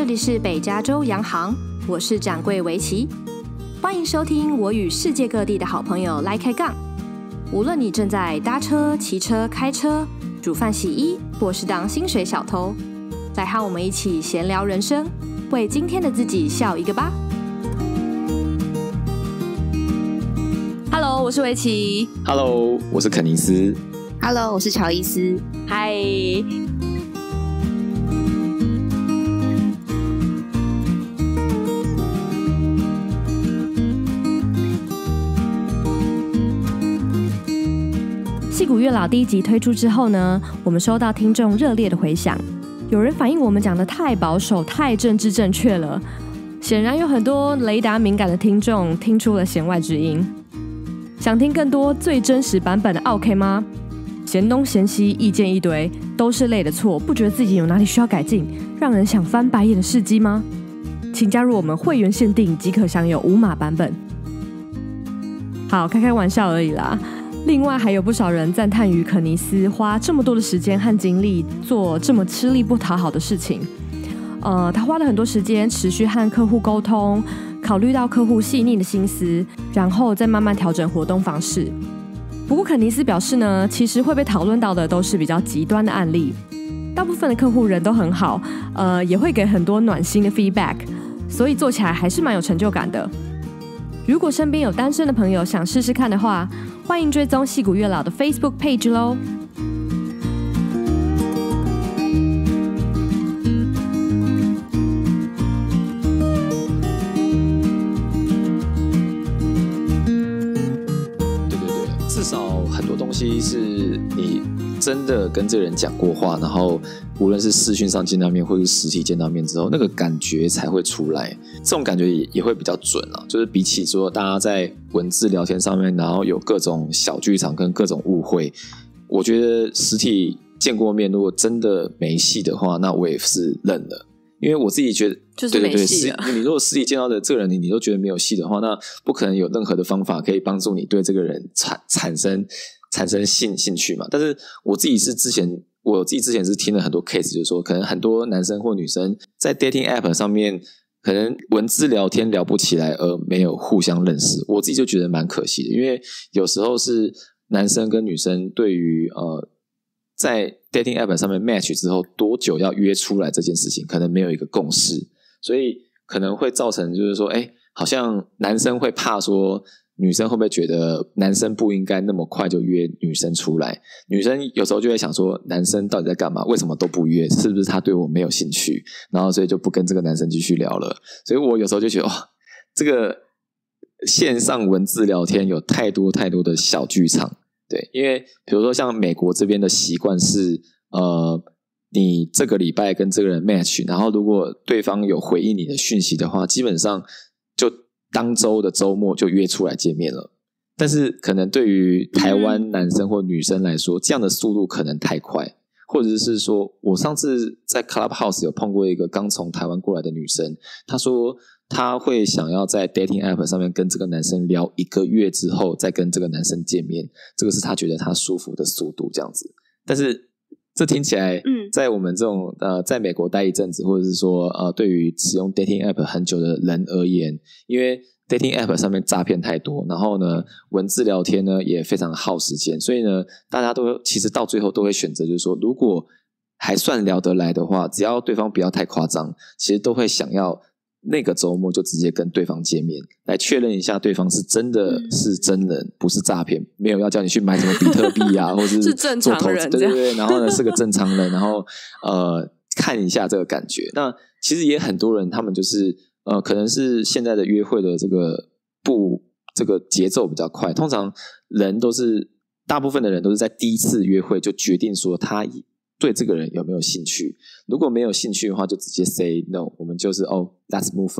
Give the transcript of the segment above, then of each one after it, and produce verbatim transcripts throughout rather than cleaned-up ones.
里是北加州洋行，我是掌柜维琪，欢迎收听我与世界各地的好朋友来开杠。无论你正在搭车、骑车、开车、煮饭、洗衣，或是当薪水小偷，来和我们一起闲聊人生，为今天的自己笑一个吧。Hello， 我是维琪。 Hello， 我是肯尼斯。 Hello， 我是乔伊斯。 嗨。戏骨月老第一集推出之后呢，我们收到听众热烈的回响，有人反映我们讲的太保守、太政治正确了。显然有很多雷达敏感的听众听出了弦外之音。想听更多最真实版本的 OK 吗？嫌东嫌西，意见一堆，都是类的错，不觉得自己有哪里需要改进，让人想翻白眼的事迹吗？请加入我们会员限定，即可享有无码版本。好，开开玩笑而已啦。另外还有不少人赞叹于肯尼斯花这么多的时间和精力做这么吃力不讨好的事情。呃，他花了很多时间持续和客户沟通，考虑到客户细腻的心思，然后再慢慢调整活动方式。不过肯尼斯表示呢，其实会被讨论到的都是比较极端的案例，大部分的客户人都很好，呃，也会给很多暖心的 feedback， 所以做起来还是蛮有成就感的。如果身边有单身的朋友想试试看的话，欢迎追踪戏骨月老的 Facebook page 咯。 对对对，至少很多东西是你真的跟这个人讲过话，然后无论是视讯上见到面或是实体见到面之后，那个感觉才会出来，这种感觉 也, 也会比较准啊。就是比起说大家在文字聊天上面，然后有各种小剧场跟各种误会，我觉得实体见过面，如果真的没戏的话，那我也是认了。因为我自己觉得， 就是没戏了。 对对对，你如果实体见到的这个人，你你都觉得没有戏的话，那不可能有任何的方法可以帮助你对这个人产产生产生兴兴趣嘛。但是我自己是之前。我自己之前是听了很多 case， 就是说可能很多男生或女生在 dating app 上面可能文字聊天聊不起来而没有互相认识，我自己就觉得蛮可惜的。因为有时候是男生跟女生对于呃在 dating app 上面 match 之后多久要约出来这件事情可能没有一个共识，所以可能会造成就是说哎，好像男生会怕说女生会不会觉得男生不应该那么快就约女生出来？女生有时候就会想说，男生到底在干嘛？为什么都不约？是不是他对我没有兴趣？然后所以就不跟这个男生继续聊了。所以我有时候就觉得，哇，这个线上文字聊天有太多太多的小剧场。对，因为比如说像美国这边的习惯是，呃，你这个礼拜跟这个人 match， 然后如果对方有回应你的讯息的话，基本上就当周的周末就约出来见面了。但是可能对于台湾男生或女生来说，这样的速度可能太快，或者是说我上次在 Clubhouse 有碰过一个刚从台湾过来的女生，她说她会想要在 dating app 上面跟这个男生聊一个月之后再跟这个男生见面，这个是她觉得她舒服的速度这样子。但是这听起来在我们这种呃在美国待一阵子，或者是说呃对于使用 dating app 很久的人而言，因为 dating app 上面诈骗太多，然后呢文字聊天呢也非常耗时间，所以呢大家都其实到最后都会选择就是说，如果还算聊得来的话，只要对方不要太夸张，其实都会想要那个周末就直接跟对方见面，来确认一下对方是真的是真人，不是诈骗，没有要叫你去买什么比特币啊，或是做投资，对对对，然后呢是个正常人，然后呃看一下这个感觉。那其实也很多人他们就是呃可能是现在的约会的这个不这个节奏比较快，通常人都是大部分的人都是在第一次约会就决定说他对这个人有没有兴趣，如果没有兴趣的话就直接 say no， 我们就是哦 let's move on，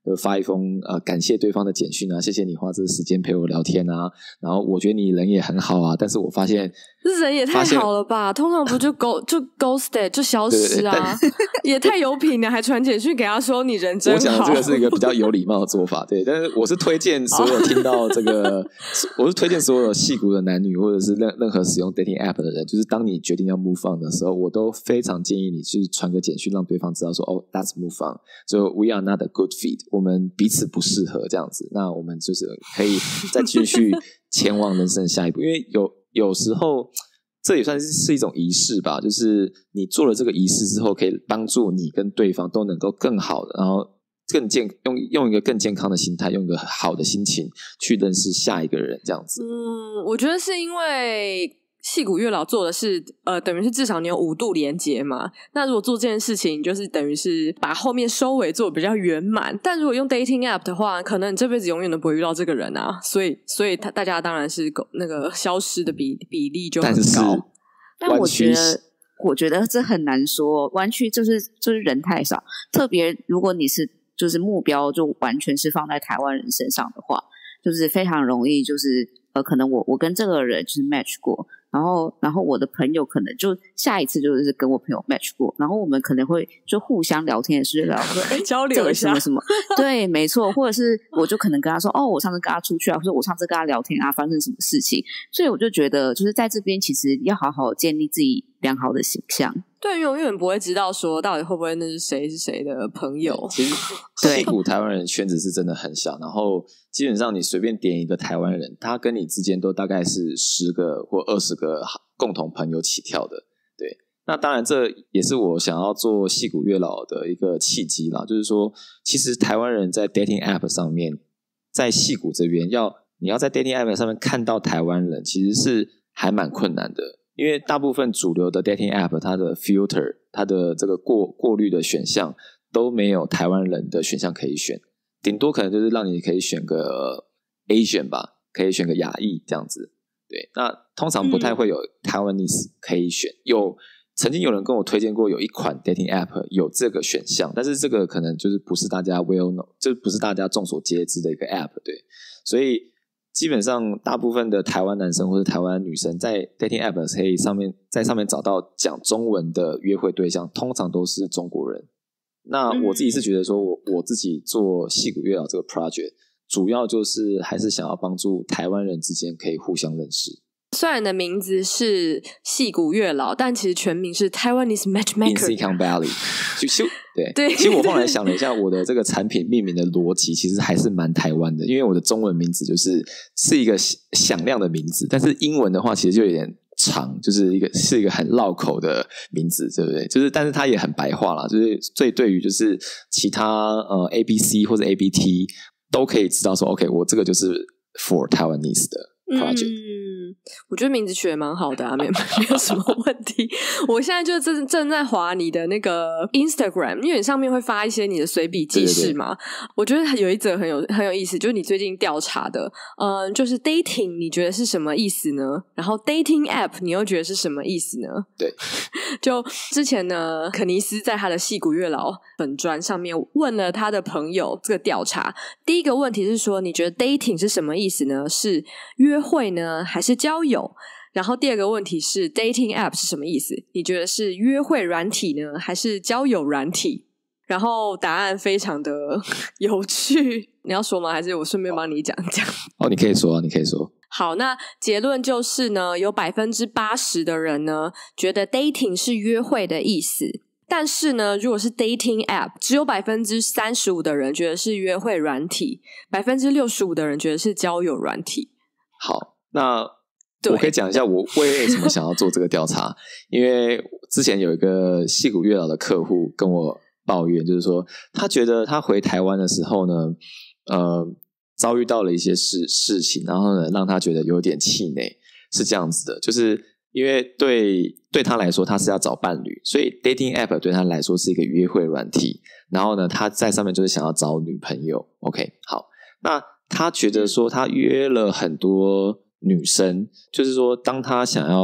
就发一封呃感谢对方的简讯啊，谢谢你花这个时间陪我聊天啊，然后我觉得你人也很好啊，但是我发现这人也太好了吧，通常不就 go 就 ghosted 就消失啊，对对对也太有品了，还传简讯给他说你人真好。 我讲的这个是一个比较有礼貌的做法，对，但是我是推荐所有听到这个我是推荐所有矽谷的男女或者是任任何使用 dating app 的人，就是当你决定要 move on 的时候，我都非常建议你去传个简讯让对方知道说哦 that's move on， 就 we are not a good fit， 我们彼此不适合这样子，那我们就是可以再继续前往人生的下一步。因为有有时候这也算是一种仪式吧，就是你做了这个仪式之后，可以帮助你跟对方都能够更好的，然后更健用用一个更健康的心态，用一个好的心情去认识下一个人这样子。 嗯，我觉得是因为矽谷月老做的是呃，等于是至少你有五度连结嘛，那如果做这件事情就是等于是把后面收尾做得比较圆满，但如果用 dating app 的话，可能你这辈子永远都不会遇到这个人啊，所以所以他大家当然是那个消失的比比例就很高。 但我觉得我觉得这很难说，弯曲就是就是人太少，特别如果你是就是目标就完全是放在台湾人身上的话，就是非常容易就是呃，可能我我跟这个人就是 match 过，然后然后我的朋友可能就下一次就是跟我朋友 match 过，然后我们可能会就互相聊天的时候聊说哎交流一下什么什么对没错，或者是我就可能跟他说哦我上次跟他出去啊，或者我上次跟他聊天啊发生什么事情，所以我就觉得就是在这边其实要好好建立自己良好的形象。 对，永远不会知道说到底会不会那是谁是谁的朋友。 其实矽谷台湾人圈子是真的很小，然后基本上你随便点一个台湾人，他跟你之间都大概是十个或二十个共同朋友起跳的。对，那当然这也是我想要做矽谷月老的一个契机啦，就是说其实台湾人在 dating app 上面，在矽谷这边要你要在 dating app 上面看到台湾人，其实是还蛮困难的。因为大部分主流的 dating app 它的 filter 它的这个过过滤的选项都没有台湾人的选项可以选，顶多可能就是让你可以选个 Asian 吧，可以选个亚裔这样子。对，那通常不太会有台湾 Taiwanese 可以选。有曾经有人跟我推荐过有一款 dating app 有这个选项，但是这个可能就是不是大家 well known， 就不是大家众所皆知的一个 app。 对，所以基本上大部分的台湾男生或者台湾女生在 dating app 可以上面在上面找到讲中文的约会对象，通常都是中国人。那我自己是觉得说我我自己做矽谷月老这个 project 主要就是还是想要帮助台湾人之间可以互相认识。 虽然你的名字是矽谷月老，但其实全名是 Taiwanese Matchmaker in Silicon Valley。 其实对对， 其实我后来想了一下，我的这个产品命名的逻辑其实还是蛮台湾的，因为我的中文名字就是是一个响亮的名字，但是英文的话其实就有点长，就是一个是一个很绕口的名字，对不对？就是但是它也很白话啦，就是所以对于就是其他呃 A B C 或者 A B T 都可以知道说 OK 我这个就是 for Taiwanese 的 project。 嗯，我觉得名字取得蛮好的啊，没有没有什么问题。我现在就正正在滑你的那个 Instagram， 因为你上面会发一些你的随笔记事嘛。对对对，我觉得有一则很有很有意思，就是你最近调查的，嗯、呃，就是 dating 你觉得是什么意思呢？然后 dating app 你又觉得是什么意思呢？ 对， 就之前呢，肯尼斯在他的矽谷月老本专上面问了他的朋友这个调查，第一个问题是说，你觉得 dating 是什么意思呢？是约会呢，还是交友？然后第二个问题是 dating app 是什么意思？你觉得是约会软体呢，还是交友软体？然后答案非常的有趣，你要说吗？还是我顺便帮你讲讲？ 哦，你可以说啊，你可以说。 好，那结论就是呢，有 百分之八十 的人呢觉得 dating 是约会的意思，但是呢如果是 dating app 只有 百分之三十五 的人觉得是约会软体， 百分之六十五 的人觉得是交友软体。 好，那我可以讲一下我为什么想要做这个调查。因为之前有一个矽谷月老的客户跟我抱怨，就是说他觉得他回台湾的时候呢呃遭遇到了一些事事情，然后呢让他觉得有点气馁。是这样子的，就是因为对对他来说他是要找伴侣，所以 dating app 对他来说是一个约会软体，然后呢他在上面就是想要找女朋友。 OK， 好，那他觉得说他约了很多女生，就是说当他想要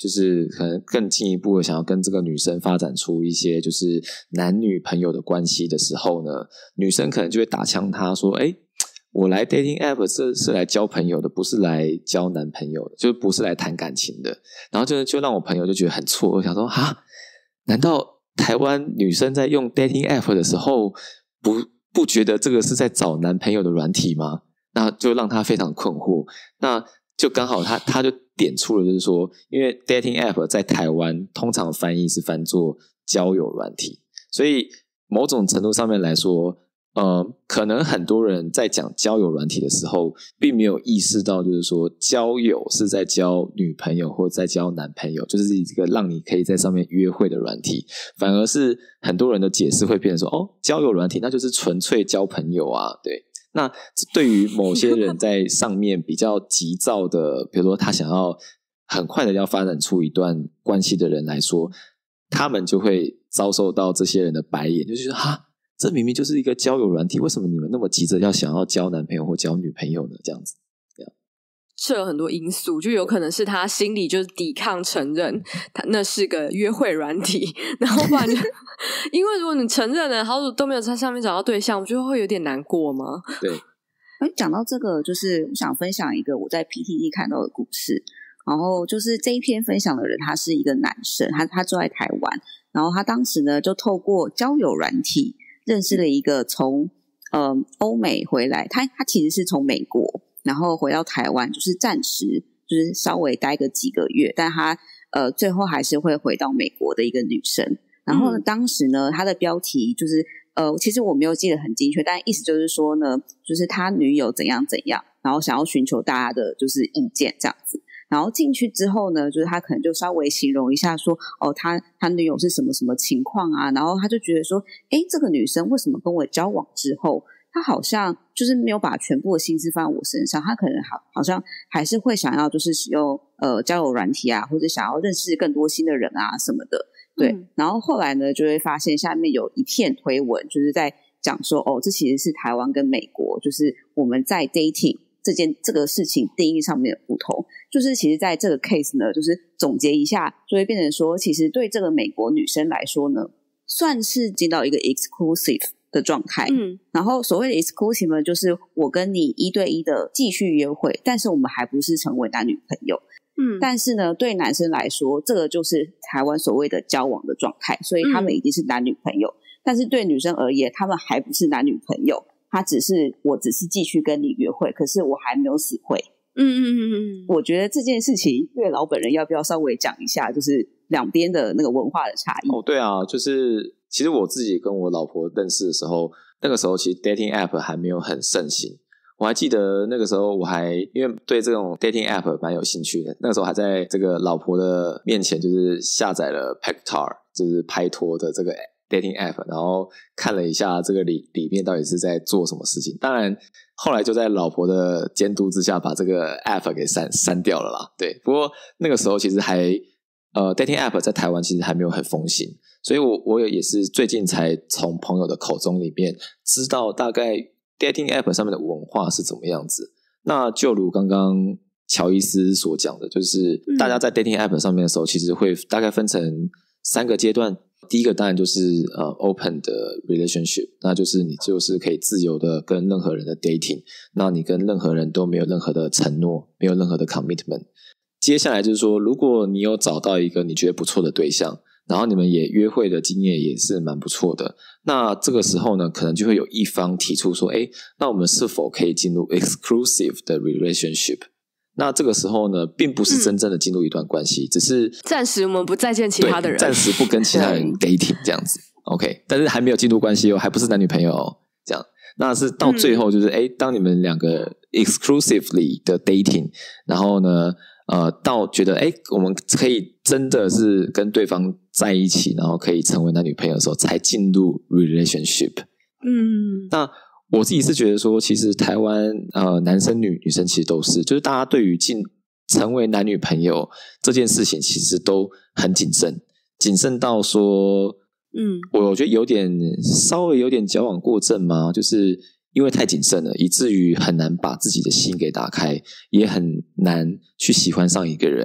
就是可能更进一步的想要跟这个女生发展出一些就是男女朋友的关系的时候呢，女生可能就会打枪他说，诶，我来 dating app 是是来交朋友的，不是来交男朋友的，就不是来谈感情的。然后就就让我朋友就觉得很错愕，想说哈，难道台湾女生在用 dating app 的时候不不觉得这个是在找男朋友的软体吗？那就让他非常困惑。那就刚好他他就点出了，就是说，因为 dating app 在台湾通常翻译是翻作交友软体，所以某种程度上面来说，呃，可能很多人在讲交友软体的时候，并没有意识到，就是说交友是在交女朋友或在交男朋友，就是一个让你可以在上面约会的软体，反而是很多人的解释会变成说，哦，交友软体那就是纯粹交朋友啊，对。那对于某些人在上面比较急躁的，比如说他想要很快的要发展出一段关系的人来说，他们就会遭受到这些人的白眼，就是说哈，这明明就是一个交友软体，为什么你们那么急着要想要交男朋友或交女朋友呢？这样子，这样这有很多因素，就有可能是他心里就是抵抗承认他那是个约会软体，然后不然就因为如果你承认了，好久都没有在上面找到对象，我觉得会有点难过吗？ 对。 讲到这个，就是我想分享一个我在 P T T 看到的故事。然后就是这一篇分享的人，他是一个男生，他他住在台湾，然后他当时呢就透过交友软体认识了一个从呃欧美回来，他他其实是从美国，然后回到台湾，就是暂时就是稍微待个几个月，但他呃最后还是会回到美国的一个女生。然后呢，嗯、当时呢他的标题就是呃其实我没有记得很精确，但意思就是说呢，就是他女友怎样怎样，然后想要寻求大家的就是意见这样子。然后进去之后呢，就是他可能就稍微形容一下说，哦，他他女友是什么什么情况啊，然后他就觉得说，诶，这个女生为什么跟我交往之后，她好像就是没有把全部的心思放在我身上，她可能好好像还是会想要就是使用呃交友软体啊，或者想要认识更多新的人啊什么的，对。嗯、然后后来呢，就会发现下面有一片推文，就是在讲说，哦，这其实是台湾跟美国，就是我们在 dating。这件这个事情定义上面的不同，就是其实在这个 case 呢，就是总结一下，就会变成说，其实对这个美国女生来说呢，算是进到一个 exclusive 的状态。嗯，然后所谓的 exclusive 呢，就是我跟你一对一的继续约会，但是我们还不是成为男女朋友。嗯，但是呢，对男生来说，这个就是台湾所谓的交往的状态，所以他们已经是男女朋友。嗯、但是对女生而言，他们还不是男女朋友。他只是我只是继续跟你约会，可是我还没有死会。嗯嗯嗯嗯，我觉得这件事情月老本人要不要稍微讲一下，就是两边的那个文化的差异。 哦，对啊，就是其实我自己跟我老婆认识的时候，那个时候其实 dating app 还没有很盛行。我还记得那个时候我还因为对这种 dating app 蛮有兴趣的，那个时候还在这个老婆的面前就是下载了 Pactar， 就是拍拖的这个dating app， 然后看了一下这个里里面到底是在做什么事情。当然后来就在老婆的监督之下把这个 app 给删删掉了啦。对，不过那个时候其实还呃 dating app 在台湾其实还没有很风行，所以我我也是最近才从朋友的口中里面知道大概 dating app 上面的文化是怎么样子。那就如刚刚乔伊斯所讲的，就是大家在 dating app 上面的时候其实会大概分成三个阶段。第一个当然就是呃 open 的 relationship， 那就是你就是可以自由的跟任何人的 dating， 那你跟任何人都没有任何的承诺，没有任何的 commitment。 接下来就是说，如果你有找到一个你觉得不错的对象，然后你们也约会的经验也是蛮不错的，那这个时候呢可能就会有一方提出说，诶，那我们是否可以进入 exclusive 的 relationship。那这个时候呢并不是真正的进入一段关系、嗯、只是暂时我们不再见其他的人， 暂时不跟其他人 dating 这样子 OK， 但是还没有进入关系哦，还不是男女朋友哦，这样。那是到最后就是诶、嗯、当你们两个 exclusively 的 dating， 然后呢呃，到觉得诶我们可以真的是跟对方在一起，然后可以成为男女朋友的时候才进入 relationship。 嗯，那我自己是觉得说，其实台湾呃男生女女生其实都是，就是大家对于进成为男女朋友这件事情，其实都很谨慎，谨慎到说，嗯，我觉得有点稍微有点矫枉过正嘛，就是因为太谨慎了，以至于很难把自己的心给打开，也很难去喜欢上一个人。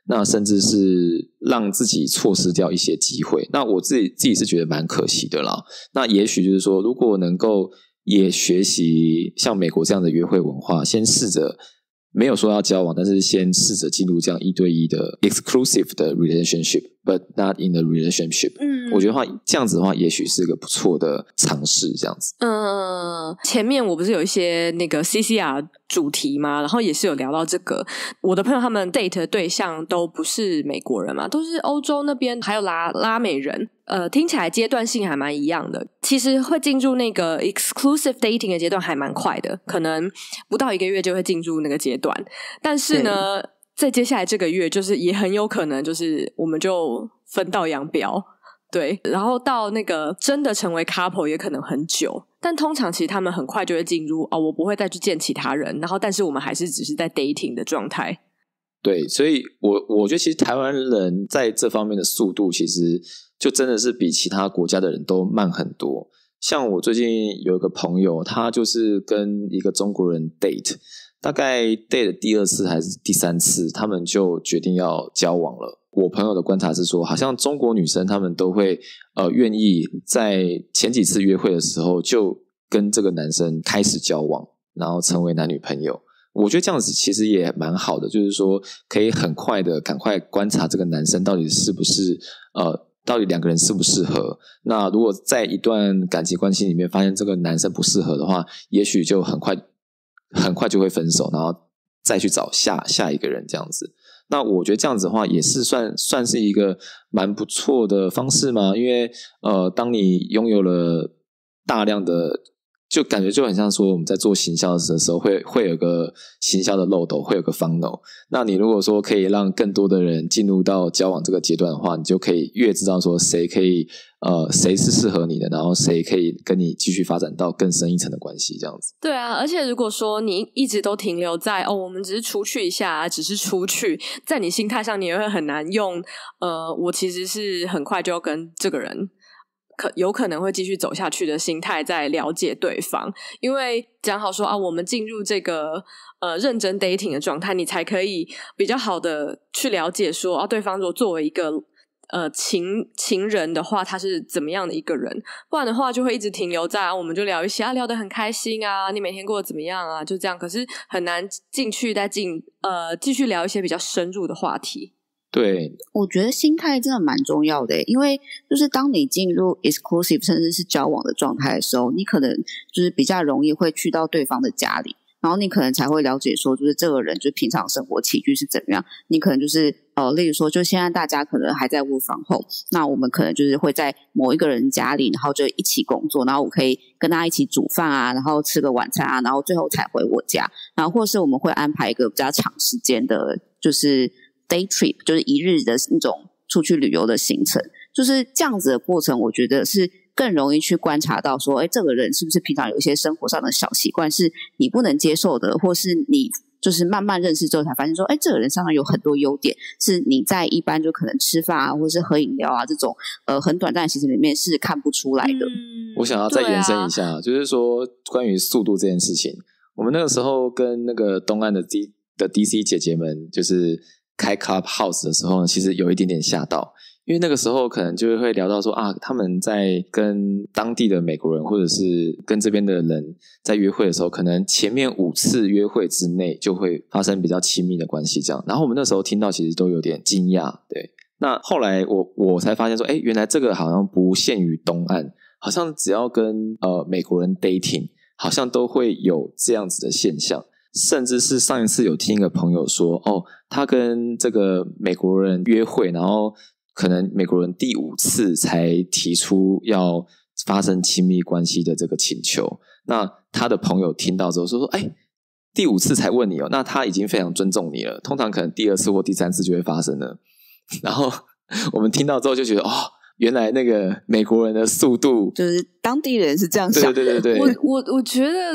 那甚至是让自己错失掉一些机会。那我自己自己是觉得蛮可惜的啦。那也许就是说，如果能够也学习像美国这样的约会文化，先试着没有说要交往，但是先试着进入这样一对一的 exclusive 的 relationship but not in the relationship。 嗯，我觉得话这样子的话也许是个不错的尝试这样子。 嗯，前面我不是有一些那个 C C R 主题吗？然后也是有聊到这个，我的朋友他们 date 的对象都不是美国人嘛，都是欧洲那边还有拉拉美人。呃，听起来阶段性还蛮一样的，其实会进入那个 exclusive dating 的阶段还蛮快的，可能不到一个月就会进入那个阶段。但是呢，在接下来这个月就是也很有可能就是我们就分道扬镳，对，然后到那个真的成为 couple 也可能很久，但通常其实他们很快就会进入哦，我不会再去见其他人，然后但是我们还是只是在 dating 的状态。 对，所以我我觉得其实台湾人在这方面的速度其实就真的是比其他国家的人都慢很多。像我最近有一个朋友，他就是跟一个中国人 date， 大概 date 第二次还是第三次，他们就决定要交往了。我朋友的观察是说，好像中国女生她们都会呃愿意在前几次约会的时候就跟这个男生开始交往，然后成为男女朋友。我觉得这样子其实也蛮好的，就是说可以很快的赶快观察这个男生到底是不是呃到底两个人适不适合。那如果在一段感情关系里面发现这个男生不适合的话，也许就很快很快就会分手，然后再去找下下一个人这样子。那我觉得这样子的话也是算算是一个蛮不错的方式嘛，因为呃当你拥有了大量的，就感觉就很像说我们在做行销的时候会会有个行销的漏斗，会有个 funnel。 那你如果说可以让更多的人进入到交往这个阶段的话，你就可以越知道说谁可以呃谁是适合你的，然后谁可以跟你继续发展到更深一层的关系这样子。 对啊，而且如果说你一直都停留在哦我们只是出去一下只是出去，在你心态上你也会很难用呃我其实是很快就要跟这个人可有可能会继续走下去的心态在了解对方。因为讲好说啊，我们进入这个呃认真 dating 的状态，你才可以比较好的去了解说啊，对方如果作为一个呃情情人的话，他是怎么样的一个人。不然的话就会一直停留在、啊、我们就聊一些啊，聊得很开心啊，你每天过得怎么样啊，就这样。可是很难进去再进呃继续聊一些比较深入的话题。 对， 我觉得心态真的蛮重要的，因为就是当你进入 exclusive 甚至是交往的状态的时候，你可能就是比较容易会去到对方的家里，然后你可能才会了解说就是这个人就是平常生活起居是怎么样。你可能就是呃，例如说就现在大家可能还在 work from home， 那我们可能就是会在某一个人家里，然后就一起工作，然后我可以跟他一起煮饭啊，然后吃个晚餐啊，然后最后才回我家。然后或是我们会安排一个比较长时间的就是day trip， 就是一日的那种出去旅游的行程。就是这样子的过程，我觉得是更容易去观察到说，诶，这个人是不是平常有一些生活上的小习惯是你不能接受的，或是你就是慢慢认识之后才发现说，诶，这个人身上有很多优点是你在一般就可能吃饭啊或是喝饮料啊这种呃很短暂的行程里面是看不出来的。 嗯， 我想要再延伸一下、啊、就是说关于速度这件事情，我们那个时候跟那个东岸的 D 的 D C 姐姐们就是开 Clubhouse 的时候呢，其实有一点点吓到。因为那个时候可能就会聊到说啊，他们在跟当地的美国人或者是跟这边的人在约会的时候，可能前面五次约会之内就会发生比较亲密的关系这样。然后我们那时候听到其实都有点惊讶。对，那后来我我才发现说，诶，原来这个好像不限于东岸，好像只要跟呃美国人 dating 好像都会有这样子的现象。甚至是上一次有听一个朋友说，哦，他跟这个美国人约会，然后可能美国人第五次才提出要发生亲密关系的这个请求。那他的朋友听到之后说说，哎，第五次才问你哦，那他已经非常尊重你了，通常可能第二次或第三次就会发生了。然后我们听到之后就觉得，哦，原来那个美国人的速度， 就是当地人是这样想。 对对对对对， 我我我觉得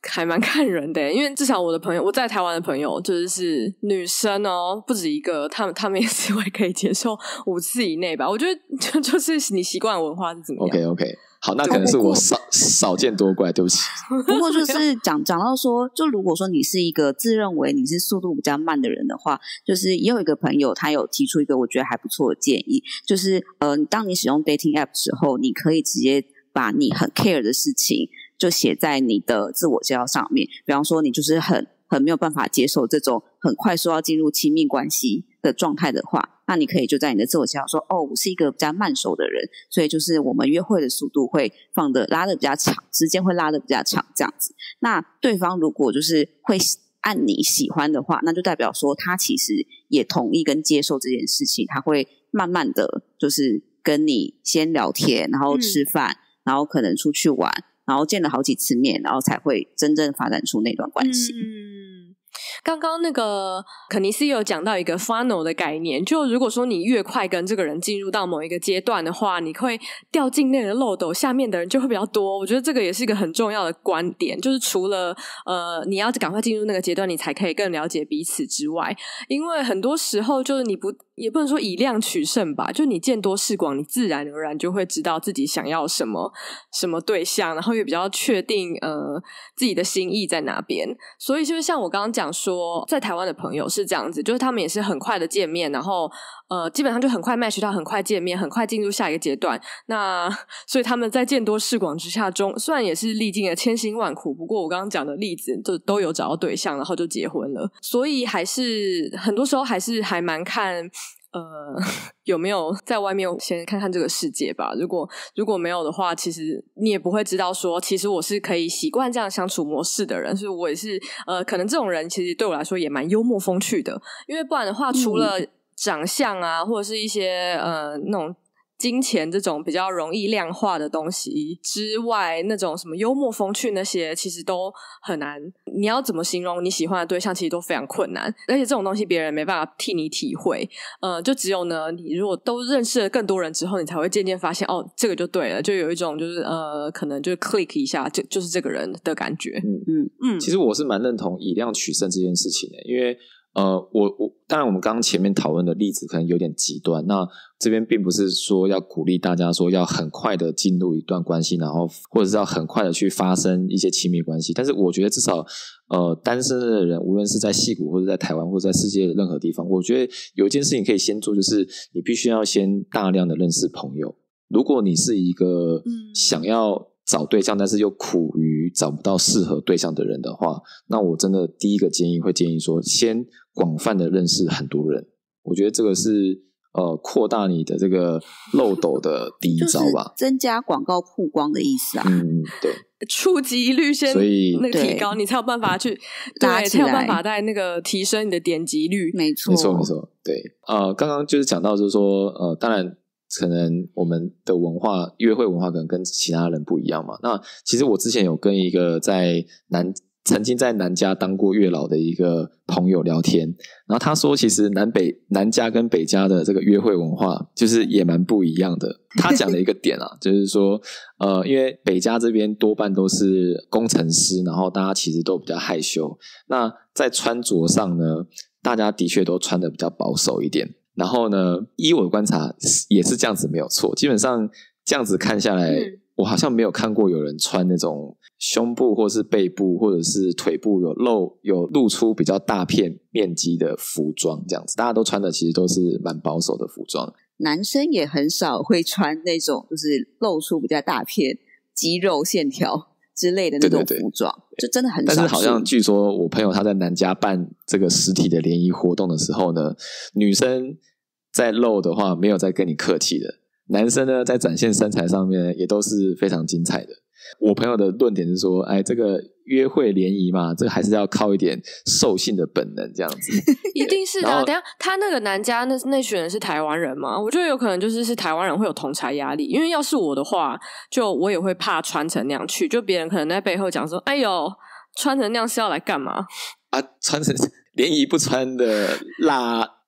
还蛮看人的，因为至少我的朋友，我在台湾的朋友就是是女生哦，不止一个，他们他们也是会可以接受五次以内吧。我觉得就就是你习惯文化是怎么样 ？OK OK， 好，那可能是我少少见多怪，对不起。 不过就是讲讲到说，就如果说你是一个自认为你是速度比较慢的人的话，就是也有一个朋友他有提出一个我觉得还不错的建议，就是呃，当你使用 dating app 的时候，你可以直接把你很 care 的事情就写在你的自我介绍上面。比方说你就是很很没有办法接受这种很快速要进入亲密关系的状态的话，那你可以就在你的自我介绍说，哦，我是一个比较慢熟的人，所以就是我们约会的速度会放的拉的比较长，时间会拉的比较长这样子。那对方如果就是会按你喜欢的话，那就代表说他其实也同意跟接受这件事情，他会慢慢的就是跟你先聊天，然后吃饭、嗯、然后可能出去玩，然后见了好几次面，然后才会真正发展出那段关系。 嗯，刚刚那个肯尼斯有讲到一个 funnel 的概念，就如果说你越快跟这个人进入到某一个阶段的话，你会掉进那个漏斗下面的人就会比较多。我觉得这个也是一个很重要的观点，就是除了呃你要赶快进入那个阶段你才可以更了解彼此之外，因为很多时候就是你不也不能说以量取胜吧，就你见多识广，你自然而然就会知道自己想要什么什么对象，然后也比较确定呃自己的心意在哪边。所以就是像我刚刚讲说在台湾的朋友是这样子，就是他们也是很快的见面，然后呃基本上就很快 match 到，很快见面，很快进入下一个阶段。那所以他们在见多识广之下中，虽然也是历经了千辛万苦，不过我刚刚讲的例子就都有找到对象，然后就结婚了。所以还是很多时候还是还蛮看呃，有没有在外面先看看这个世界吧。如果如果没有的话，其实你也不会知道说其实我是可以习惯这样相处模式的人，所以我也是呃，可能这种人其实对我来说也蛮幽默风趣的。因为不然的话除了长相啊、嗯、或者是一些呃那种金钱这种比较容易量化的东西之外，那种什么幽默风趣那些其实都很难，你要怎么形容你喜欢的对象其实都非常困难，而且这种东西别人没办法替你体会。呃，就只有呢你如果都认识了更多人之后，你才会渐渐发现哦这个就对了，就有一种就是呃可能就 click 一下就就是这个人的感觉。 嗯嗯嗯，其实我是蛮认同以量取胜这件事情的，因为呃，我我当然我们刚刚前面讨论的例子可能有点极端，那这边并不是说要鼓励大家说要很快的进入一段关系，然后或者是要很快的去发生一些亲密关系，但是我觉得至少呃，单身的人无论是在矽谷或者在台湾或者在世界的任何地方，我觉得有一件事情可以先做，就是你必须要先大量的认识朋友。如果你是一个想要找对象但是又苦于找不到适合对象的人的话，那我真的第一个建议会建议说先广泛的认识很多人。我觉得这个是呃扩大你的这个漏斗的第一招吧， 就是增加广告曝光的意思啊。 嗯，对， 触及率先所以那个提高，你才有办法去对，才有办法在那个提升你的点击率。 没错， 没错，没错。对，呃，刚刚就是讲到就是说，呃，当然可能我们的文化，约会文化可能跟其他人不一样嘛。那其实我之前有跟一个在南曾经在南加当过月老的一个朋友聊天，然后他说其实南北南加跟北加的这个约会文化就是也蛮不一样的。他讲的一个点啊就是说呃，因为北加这边多半都是工程师，然后大家其实都比较害羞，那在穿着上呢大家的确都穿得比较保守一点，然后呢依我的观察也是这样子没有错，基本上这样子看下来、嗯、我好像没有看过有人穿那种胸部或是背部或者是腿部有露有露出比较大片面积的服装，这样子大家都穿的其实都是蛮保守的服装。 男生也很少会穿那种就是露出比较大片肌肉线条之类的那种服装，对对对，就真的很少。但是好像据说我朋友他在南加办这个实体的联谊活动的时候呢，女生在露的话没有在跟你客气的，男生呢在展现身材上面也都是非常精彩的。我朋友的论点是说，哎，这个约会联谊嘛，这个还是要靠一点兽性的本能这样子。 一定是的、啊。等一下，他那个男家那那群人是台湾人吗？我觉得有可能就是是台湾人会有同侪压力，因为要是我的话，就我也会怕穿成那样去，就别人可能在背后讲说，哎呦，穿成那样是要来干嘛？ 啊，穿成联谊不穿的辣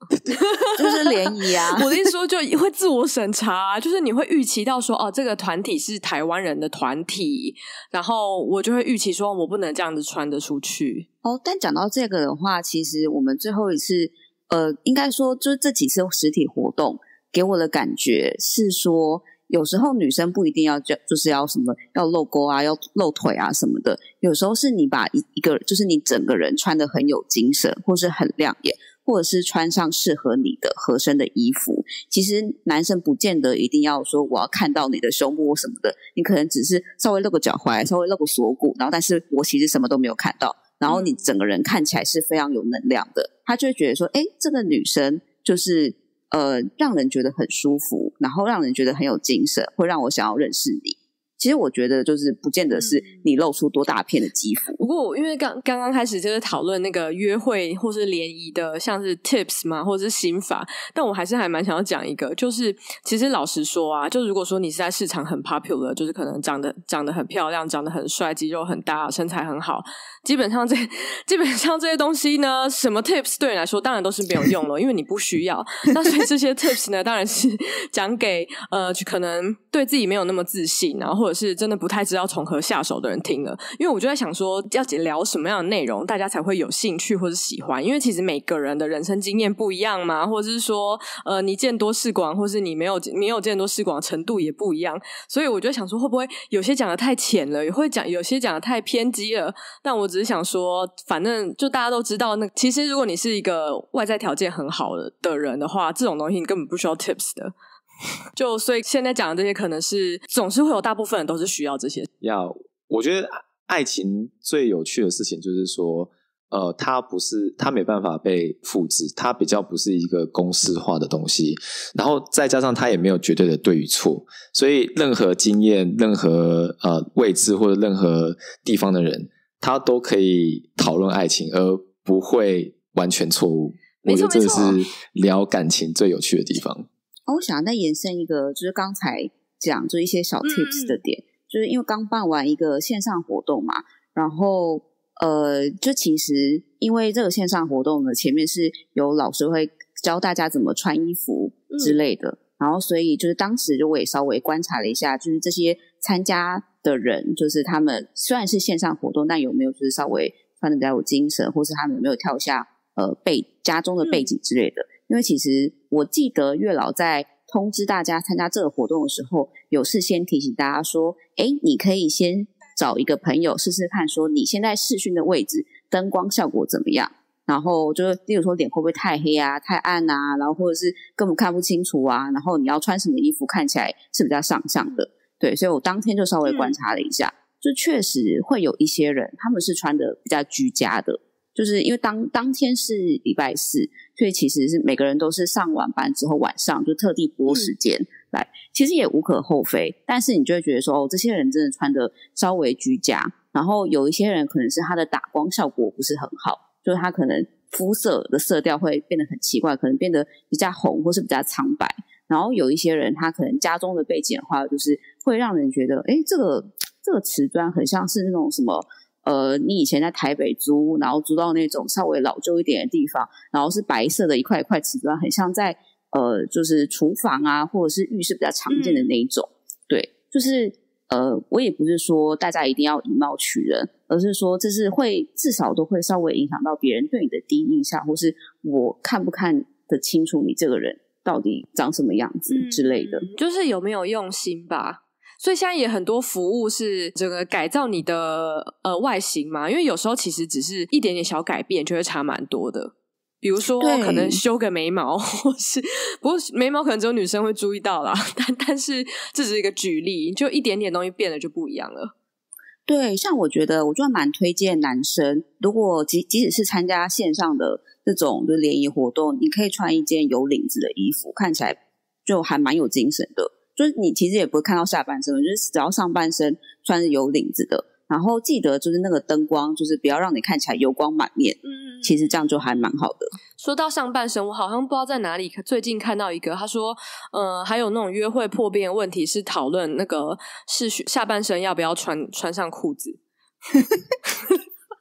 就是联谊啊。 我的意思说就会自我审查、啊、就是你会预期到说哦，这个团体是台湾人的团体，然后我就会预期说我不能这样子穿得出去。 哦，但讲到这个的话，其实我们最后一次呃，应该说就是这几次实体活动给我的感觉是说，有时候女生不一定要就是要什么要露沟啊，要露腿啊什么的，有时候是你把一一个就是你整个人穿得很有精神，或是很亮眼，或者是穿上适合你的合身的衣服。其实男生不见得一定要说我要看到你的胸部什么的，你可能只是稍微露个脚踝，稍微露个锁骨，然后但是我其实什么都没有看到，然后你整个人看起来是非常有能量的，他就会觉得说诶，这个女生就是呃，让人觉得很舒服，然后让人觉得很有精神，会让我想要认识你。其实我觉得就是不见得是你露出多大片的肌肤。 不过因为刚刚刚开始就是讨论那个约会或是联谊的像是 tips 嘛，或者是心法，但我还是还蛮想要讲一个，就是其实老实说啊，就如果说你是在市场很 popular， 就是可能长得长得很漂亮，长得很帅，肌肉很大，身材很好，基本上这基本上这些东西呢，什么 tips 对你来说当然都是没有用了，因为你不需要。那所以这些 tips 呢，当然是讲给呃可能对自己没有那么自信，然后或者是真的不太知道从何下手的人听了。因为我就在想说要聊什么样的内容大家才会有兴趣或者喜欢，因为其实每个人的人生经验不一样嘛，或者是说呃你见多识广，或是你没有没有见多识广程度也不一样，所以我就想说会不会有些讲的太浅了，也会讲有些讲的太偏激了。但我只是想说反正就大家都知道，那其实如果你是一个外在条件很好的人的话，这种东西你根本不需要 tips 的。就所以现在讲的这些可能是总是会有大部分人都是需要这些。 要我觉得爱情最有趣的事情就是说呃，它不是它没办法被复制，它比较不是一个公式化的东西，然后再加上它也没有绝对的对与错，所以任何经验任何呃位置或者任何地方的人他都可以讨论爱情而不会完全错误。我觉得这是聊感情最有趣的地方。 哦、我想再延伸一个就是刚才讲就一些小 tips 的点、嗯、就是因为刚办完一个线上活动嘛，然后呃，就其实因为这个线上活动呢，前面是有老师会教大家怎么穿衣服之类的、嗯、然后所以就是当时就我也稍微观察了一下，就是这些参加的人就是他们虽然是线上活动，但有没有就是稍微穿得比较有精神，或是他们有没有跳下呃背家中的背景之类的、嗯，因为其实我记得月老在通知大家参加这个活动的时候，有事先提醒大家说，诶，你可以先找一个朋友试试看，说你现在视讯的位置灯光效果怎么样，然后就例如说脸会不会太黑啊太暗啊，然后或者是根本看不清楚啊，然后你要穿什么衣服看起来是比较上相的。对，所以我当天就稍微观察了一下、嗯、就确实会有一些人他们是穿的比较居家的，就是因为当当天是礼拜四，所以其实是每个人都是上完班之后晚上就特地拨时间来、嗯、其实也无可厚非，但是你就会觉得说哦，这些人真的穿的稍微居家，然后有一些人可能是他的打光效果不是很好，就是他可能肤色的色调会变得很奇怪，可能变得比较红或是比较苍白，然后有一些人他可能家中的背景的话就是会让人觉得诶这个这个瓷砖很像是那种什么呃，你以前在台北租，然后租到那种稍微老旧一点的地方，然后是白色的一块一块瓷砖，很像在呃，就是厨房啊，或者是浴室比较常见的那一种、嗯、对，就是呃，我也不是说大家一定要以貌取人，而是说这是会至少都会稍微影响到别人对你的第一印象，或是我看不看得清楚你这个人到底长什么样子之类的、 嗯、就是有没有用心吧。所以现在也很多服务是这个改造你的呃外形嘛，因为有时候其实只是一点点小改变就会差蛮多的，比如说可能修个眉毛，或是不过眉毛可能只有女生会注意到啦，但但是这只是一个举例，就一点点东西变了就不一样了。 对，像我觉得我就蛮推荐男生，如果即即使是参加线上的这种就联谊活动，你可以穿一件有领子的衣服，看起来就还蛮有精神的，就是你其实也不会看到下半身，就是只要上半身穿是有领子的，然后记得就是那个灯光就是不要让你看起来油光满面，嗯，其实这样就还蛮好的。 说到上半身，我好像不知道在哪里最近看到一个，他说呃，还有那种约会破变的问题是讨论那个是下半身要不要穿穿上裤子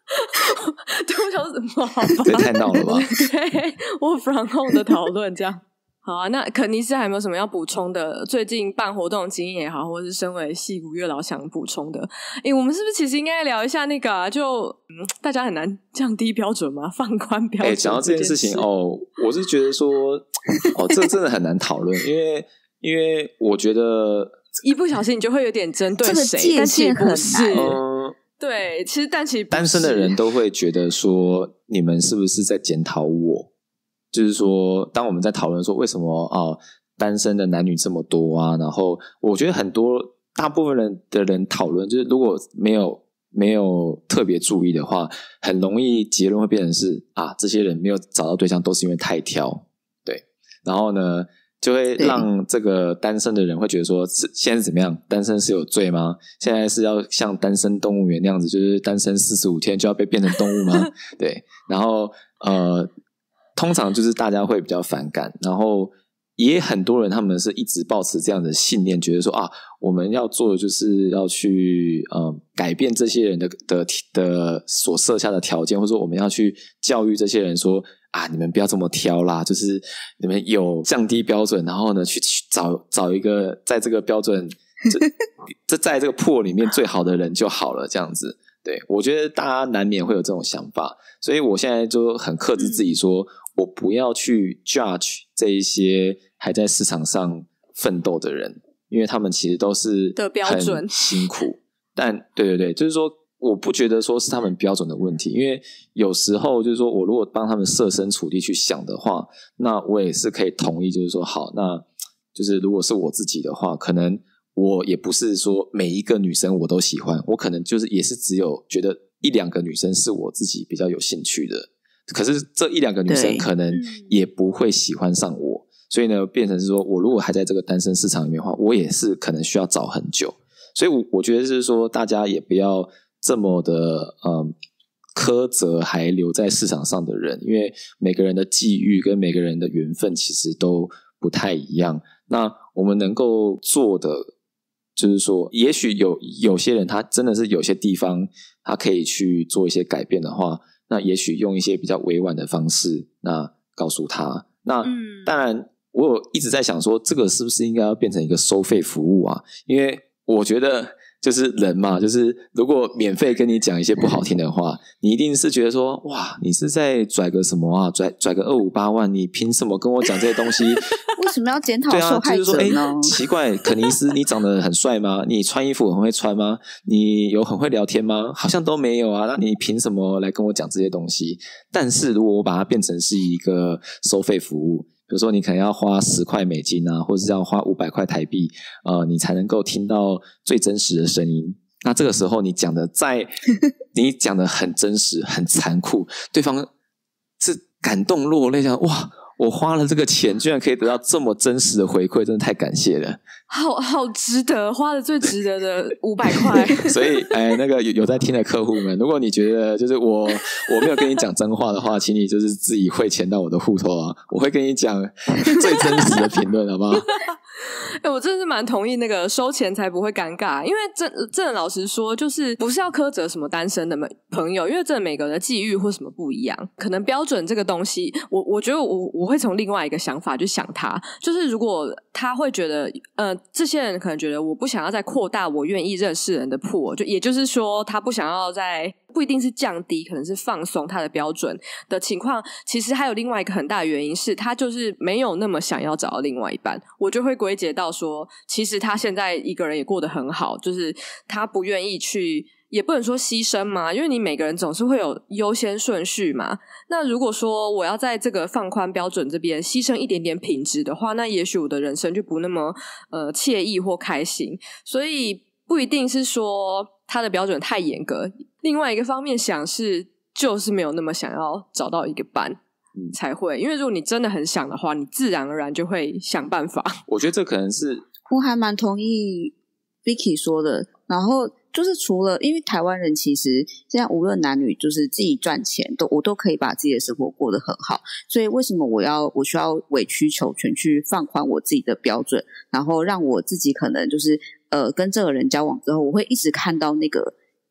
对，我想说什么？好吧， 这太闹了吧？ 对，我 from home 的讨论这样。好啊，那肯尼斯还有没有什么要补充的？最近办活动的经验也好，或是身为矽谷月老想补充的？诶，我们是不是其实应该聊一下那个啊？就嗯，大家很难降低标准吗？放宽标准？ 诶，讲到这件事情哦，我是觉得说，哦，这真的很难讨论，因为因为我觉得一不小心你就会有点针对谁， 这个界限很难。 但其实不是。 嗯， 对，其实但其实不是单身的人都会觉得说，你们是不是在检讨我？就是说，当我们在讨论说为什么啊、呃、单身的男女这么多啊，然后我觉得很多大部分人的人讨论，就是如果没有没有特别注意的话，很容易结论会变成是啊，这些人没有找到对象都是因为太挑，对，然后呢就会让这个单身的人会觉得说，现在是怎么样？单身是有罪吗？现在是要像单身动物园那样子，就是单身四十五天就要被变成动物吗？对，然后呃。通常就是大家会比较反感，然后也很多人他们是一直抱持这样的信念，觉得说啊，我们要做的就是要去呃改变这些人的的的所设下的条件，或者说我们要去教育这些人说啊，你们不要这么挑啦，就是你们有降低标准，然后呢去找找一个在这个标准这这在这个破里面最好的人就好了，这样子。对，我觉得大家难免会有这种想法，所以我现在就很克制自己说，我不要去 judge 这一些还在市场上奋斗的人，因为他们其实都是的标准很辛苦。但对对对，就是说我不觉得说是他们标准的问题，因为有时候就是说我如果帮他们设身处地去想的话，那我也是可以同意，就是说好，那就是如果是我自己的话，可能我也不是说每一个女生我都喜欢，我可能就是也是只有觉得一两个女生是我自己比较有兴趣的，可是这一两个女生可能也不会喜欢上我，所以呢变成是说我如果还在这个单身市场里面的话，我也是可能需要找很久，所以我我觉得是说大家也不要这么的嗯苛责还留在市场上的人，因为每个人的际遇跟每个人的缘分其实都不太一样，那我们能够做的就是说也许有有些人他真的是有些地方他可以去做一些改变的话，那也许用一些比较委婉的方式那告诉他，那、嗯、当然我有一直在想说这个是不是应该要变成一个收费服务啊，因为我觉得就是人嘛，就是如果免费跟你讲一些不好听的话，你一定是觉得说哇你是在拽个什么啊，拽拽个二五八万，你凭什么跟我讲这些东西为什么要检讨受害者呢？对啊，就是说诶奇怪，肯尼斯你长得很帅吗？你穿衣服很会穿吗？你有很会聊天吗？好像都没有啊，那你凭什么来跟我讲这些东西？但是如果我把它变成是一个收费服务，比如说你可能要花十块美金啊，或者是要花五百块台币，呃，你才能够听到最真实的声音。那这个时候你讲的再你讲的很真实很残酷，对方是感动落泪，想哇我花了这个钱居然可以得到这么真实的回馈，真的太感谢了， 好好值得，花了最值得的五百块所以哎，那个有有在听的客户们，如果你觉得就是我我没有跟你讲真话的话，请你就是自己汇钱到我的户头啊，我会跟你讲最真实的评论好不好？ 欸、我真的是蛮同意那个收钱才不会尴尬，因为真真的老实说，就是不是要苛责什么单身的朋友，因为真的每个人的际遇或什么不一样，可能标准这个东西，我我觉得我我会从另外一个想法去想它，就是如果他会觉得，呃，这些人可能觉得我不想要再扩大我愿意认识人的pool，就也就是说，他不想要再不一定是降低，可能是放松他的标准的情况，其实还有另外一个很大的原因是他就是没有那么想要找到另外一半，我就会归结到说其实他现在一个人也过得很好，就是他不愿意去，也不能说牺牲嘛，因为你每个人总是会有优先顺序嘛，那如果说我要在这个放宽标准这边牺牲一点点品质的话，那也许我的人生就不那么呃惬意或开心，所以不一定是说他的标准太严格，另外一个方面想是就是没有那么想要找到一个伴才会，因为如果你真的很想的话，你自然而然就会想办法。 我觉得这可能是我还蛮同意 Vicky 说的，然后就是除了因为台湾人其实现在无论男女就是自己赚钱都我都可以把自己的生活过得很好，所以为什么我要我需要委曲求全去放宽我自己的标准，然后让我自己可能就是呃跟这个人交往之后，我会一直看到那个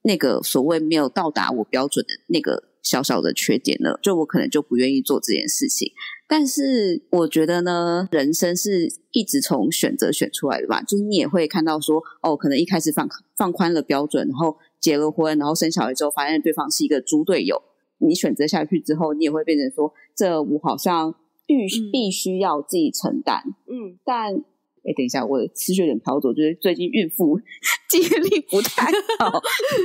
那个所谓没有到达我标准的那个小小的缺点了，就我可能就不愿意做这件事情。但是我觉得呢，人生是一直从选择选出来的吧，就是你也会看到说，哦，可能一开始放放宽了标准，然后结了婚，然后生小孩之后发现对方是一个猪队友，你选择下去之后，你也会变成说，这我好像必必须要自己承担。嗯，但哎，等一下，我的思绪有点飘走，就是最近孕妇记忆力不太好。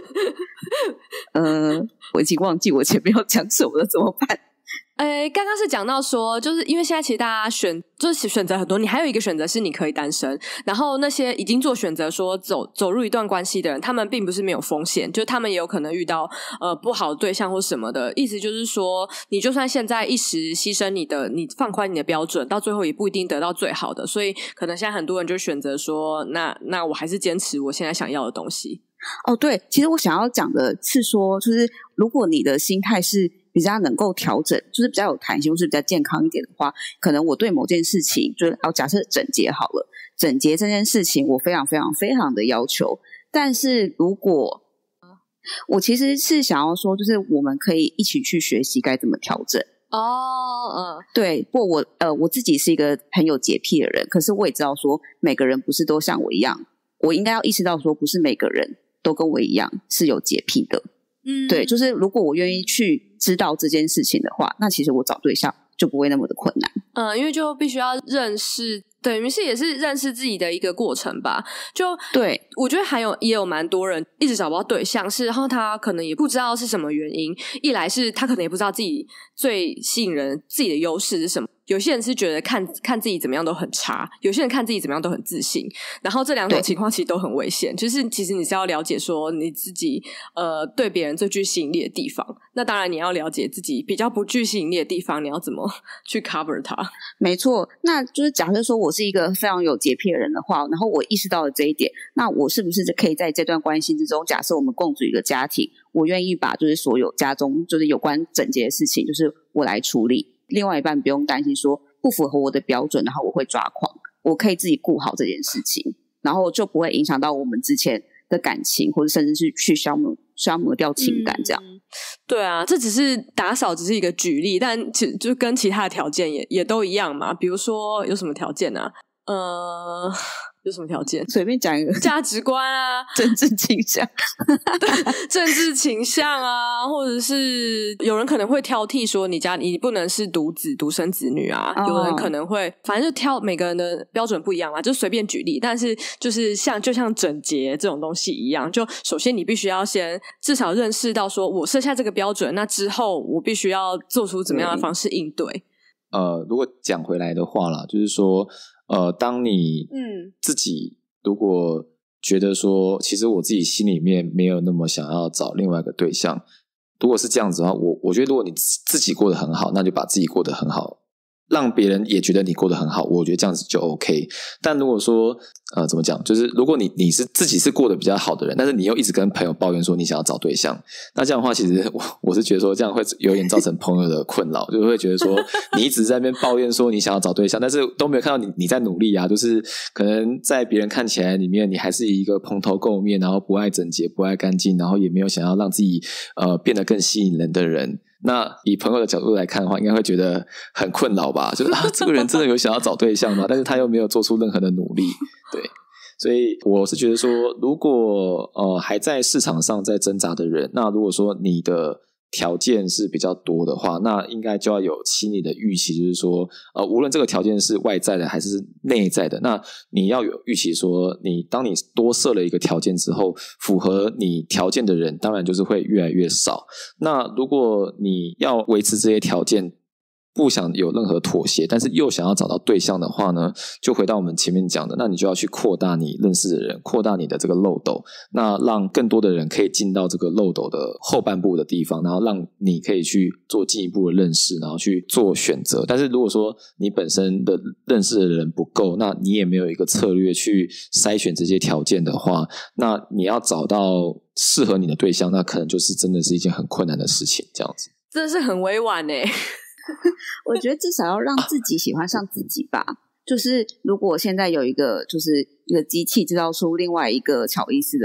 呃，我已经忘记我前面要讲什么了，怎么办？ 诶，刚刚是讲到说，就是因为现在其实大家选就是选择很多，你还有一个选择是你可以单身，然后那些已经做选择说走走入一段关系的人，他们并不是没有风险，就他们也有可能遇到呃不好的对象或什么的。意思就是说，你就算现在一时牺牲你的，你放宽你的标准，到最后也不一定得到最好的。所以可能现在很多人就选择说，那那我还是坚持我现在想要的东西。 哦，对，其实我想要讲的是说，就是如果你的心态是比较能够调整，就是比较有弹性，或是比较健康一点的话，可能我对某件事情，就是要假设整洁好了，整洁这件事情我非常非常非常的要求。但是如果我其实是想要说，就是我们可以一起去学习该怎么调整。 哦，嗯， 对，不过我呃我自己是一个很有洁癖的人，可是我也知道说每个人不是都像我一样，我应该要意识到说不是每个人都跟我一样是有洁癖的。嗯，对，就是如果我愿意去知道这件事情的话，那其实我找对象就不会那么的困难。 嗯，因为就必须要认识，等于是也是认识自己的一个过程吧。就对， 我觉得还有也有蛮多人一直找不到对象，是然后他可能也不知道是什么原因，一来是他可能也不知道自己最吸引人自己的优势是什么。有些人是觉得看看自己怎么样都很差，有些人看自己怎么样都很自信，然后这两种情况其实都很危险。就是其实你是要了解说你自己呃对别人最具吸引力的地方，那当然你要了解自己比较不具吸引力的地方，你要怎么去 cover 它。 没错，那就是假设说我是一个非常有洁癖的人的话，然后我意识到了这一点，那我是不是可以在这段关系之中，假设我们共组一个家庭，我愿意把就是所有家中就是有关整洁的事情就是我来处理，另外一半不用担心说不符合我的标准，然后我会抓狂，我可以自己顾好这件事情，然后就不会影响到我们之前的感情，或者甚至是去消磨消磨掉情感这样。 嗯，对啊，这只是打扫只是一个举例，但其就跟其他的条件也也都一样嘛。比如说有什么条件啊？呃，有什么条件？ 随便讲一个， 价值观啊， 政治倾向， 对，政治倾向啊，或者是有人可能会挑剔说你家你不能是独子独生子女啊，哦，有人可能会反正就挑每个人的标准不一样嘛，就随便举例。但是就是像就像整洁这种东西一样，就首先你必须要先至少认识到说我设下这个标准，那之后我必须要做出怎么样的方式应对。 呃，如果讲回来的话啦，就是说呃，当你嗯自己如果觉得说其实我自己心里面没有那么想要找另外一个对象，如果是这样子的话，我我觉得如果你自己过得很好，那就把自己过得很好，让别人也觉得你过得很好，我觉得这样子就 OK。 但如果说呃，怎么讲，就是如果你你是自己是过得比较好的人，但是你又一直跟朋友抱怨说你想要找对象，那这样的话其实我我是觉得说这样会有点造成朋友的困扰，就会觉得说你一直在那边抱怨说你想要找对象，但是都没有看到你你在努力啊，就是可能在别人看起来里面你还是一个蓬头垢面，然后不爱整洁不爱干净，然后也没有想要让自己呃变得更吸引人的人。那以朋友的角度来看的话，应该会觉得很困扰吧，就是啊，这个人真的有想要找对象吗？但是他又没有做出任何的努力。对，所以我是觉得说如果呃还在市场上在挣扎的人，那如果说你的条件是比较多的话，那应该就要有心理的预期，就是说呃，无论这个条件是外在的还是内在的，那你要有预期说你当你多设了一个条件之后，符合你条件的人当然就是会越来越少。那如果你要维持这些条件，不想有任何妥协，但是又想要找到对象的话呢，就回到我们前面讲的，那你就要去扩大你认识的人，扩大你的这个漏斗，那让更多的人可以进到这个漏斗的后半部的地方，然后让你可以去做进一步的认识，然后去做选择。但是如果说你本身的认识的人不够，那你也没有一个策略去筛选这些条件的话，那你要找到适合你的对象，那可能就是真的是一件很困难的事情，这样子。 真的是很委婉耶。 我觉得至少要让自己喜欢上自己吧。就是如果现在有一个就是一个机器制造出另外一个乔伊斯的话，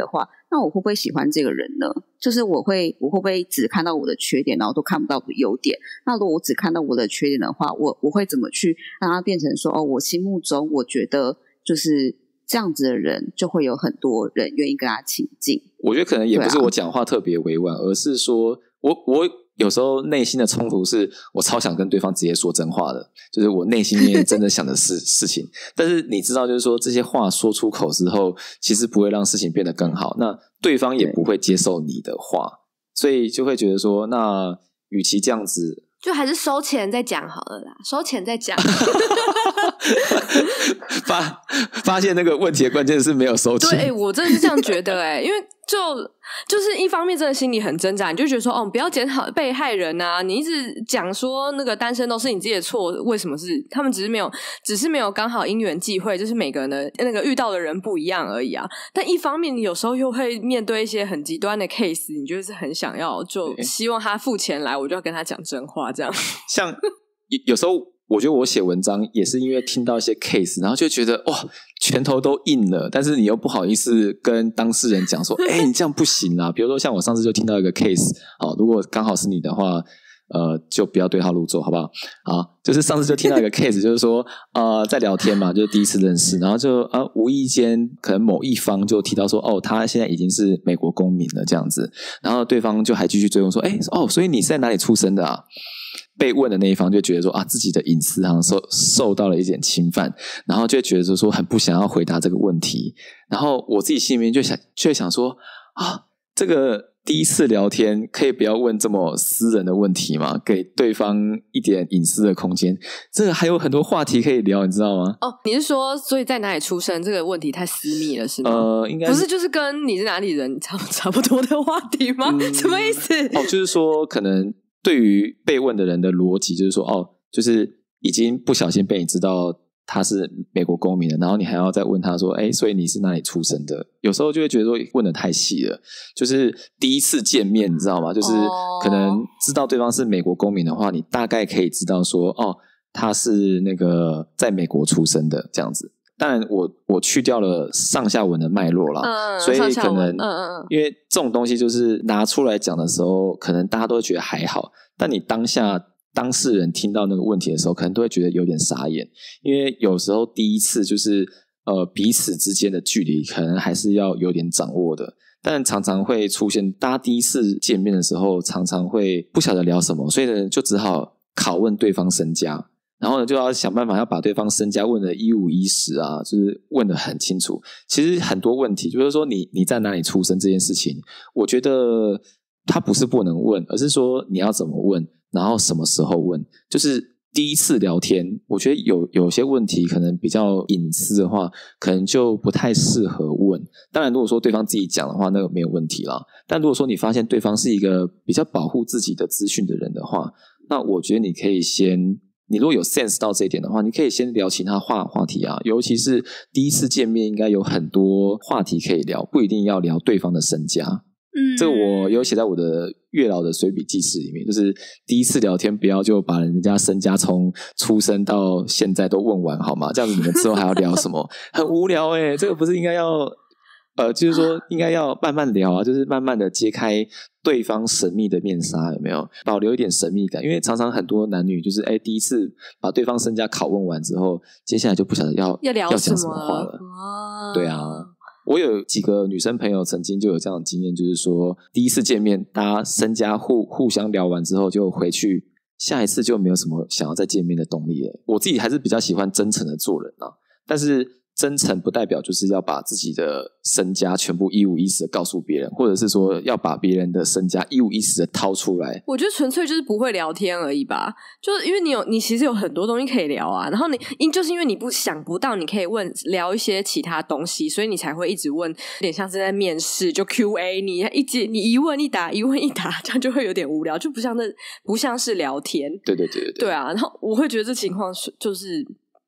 那我会不会喜欢这个人呢？就是我会我会不会只看到我的缺点，然后都看不到我的优点？那如果我只看到我的缺点的话，我我会怎么去让它变成说，哦，我心目中我觉得就是这样子的人，就会有很多人愿意跟他亲近。 我觉得可能也不是我讲话特别委婉，啊，而是说我我有时候内心的冲突是我超想跟对方直接说真话的，就是我内心里面真的想的事事情，但是你知道就是说这些话说出口之后其实不会让事情变得更好，那对方也不会接受你的话，所以就会觉得说那与其这样子， 就还是收钱再讲好了啦，收钱再讲发发现那个问题的关键是没有收钱。 对，欸，我真的是这样觉得欸，因为就就是一方面真的心里很挣扎，你就觉得说哦，不要检讨被害人啊，你一直讲说那个单身都是你自己的错，为什么是他们只是没有只是没有刚好因缘际会，就是每个人的那个遇到的人不一样而已啊。但一方面你有时候又会面对一些很极端的 case， 你就是很想要就希望他付钱来，我就要跟他讲真话这样。像有时候我觉得我写文章也是因为听到一些 case， 然后就觉得哇拳头都硬了，但是你又不好意思跟当事人讲说哎、欸，你这样不行啊。比如说像我上次就听到一个 case， 好，如果刚好是你的话呃，就不要对号入座好不好？好，就是上次就听到一个 case， 就是说呃，在聊天嘛，就是第一次认识，然后就啊、呃，无意间可能某一方就提到说哦，他现在已经是美国公民了这样子，然后对方就还继续追问说哎、欸，哦，所以你是在哪里出生的啊？被问的那一方就觉得说啊，自己的隐私好像受受到了一点侵犯，然后就觉得说很不想要回答这个问题，然后我自己心里面就想就想说啊，这个第一次聊天可以不要问这么私人的问题吗？给对方一点隐私的空间，这个还有很多话题可以聊，你知道吗？ 哦，你是说所以在哪里出生这个问题太私密了是吗？ 呃，应该是不是就是跟你是哪里人差差不多的话题吗？嗯、什么意思？ 哦，就是说可能对于被问的人的逻辑就是说哦，就是已经不小心被你知道他是美国公民了，然后你还要再问他说诶，所以你是哪里出生的？有时候就会觉得说问得太细了，就是第一次见面你知道吗？就是可能知道对方是美国公民的话，你大概可以知道说哦，他是那个在美国出生的这样子。当然我我去掉了上下文的脉络啦，嗯、所以可能嗯嗯嗯，因为这种东西就是拿出来讲的时候可能大家都会觉得还好，但你当下当事人听到那个问题的时候可能都会觉得有点傻眼，因为有时候第一次就是呃彼此之间的距离可能还是要有点掌握的，但常常会出现大家第一次见面的时候常常会不晓得聊什么，所以呢就只好拷问对方身家，然后呢就要想办法要把对方身家问得一五一十啊，就是问得很清楚。其实很多问题就是说你你在哪里出生这件事情，我觉得它不是不能问，而是说你要怎么问，然后什么时候问。就是第一次聊天我觉得有有些问题可能比较隐私的话可能就不太适合问，当然如果说对方自己讲的话那个没有问题啦，但如果说你发现对方是一个比较保护自己的资讯的人的话，那我觉得你可以先你如果有 sense 到这一点的话，你可以先聊其他话话题啊，尤其是第一次见面应该有很多话题可以聊，不一定要聊对方的身家。嗯，这个我有写在我的月老的随笔记事里面，就是第一次聊天不要就把人家身家从出生到现在都问完好吗？这样子你们之后还要聊什么？很无聊欸，这个不是应该要呃，就是说应该要慢慢聊啊，就是慢慢的揭开对方神秘的面纱，有没有？保留一点神秘感，因为常常很多男女就是哎，第一次把对方身家拷问完之后，接下来就不晓得要要聊要讲什么话了。 哦， 对啊，我有几个女生朋友曾经就有这样的经验，就是说第一次见面大家身家互互相聊完之后就回去，下一次就没有什么想要再见面的动力了。我自己还是比较喜欢真诚的做人啊，但是真诚不代表就是要把自己的身家全部一五一十的告诉别人，或者是说要把别人的身家一五一十的掏出来。 我觉得纯粹就是不会聊天而已吧，就是因为你有你其实有很多东西可以聊啊，然后你因就是因为你不想不到你可以问聊一些其他东西，所以你才会一直问，有点像是在面试就 Q A， 你一直你一问一答一问一答，这样就会有点无聊，就不像那不像是聊天。 对对对对对， 对啊，然后我会觉得这情况是就是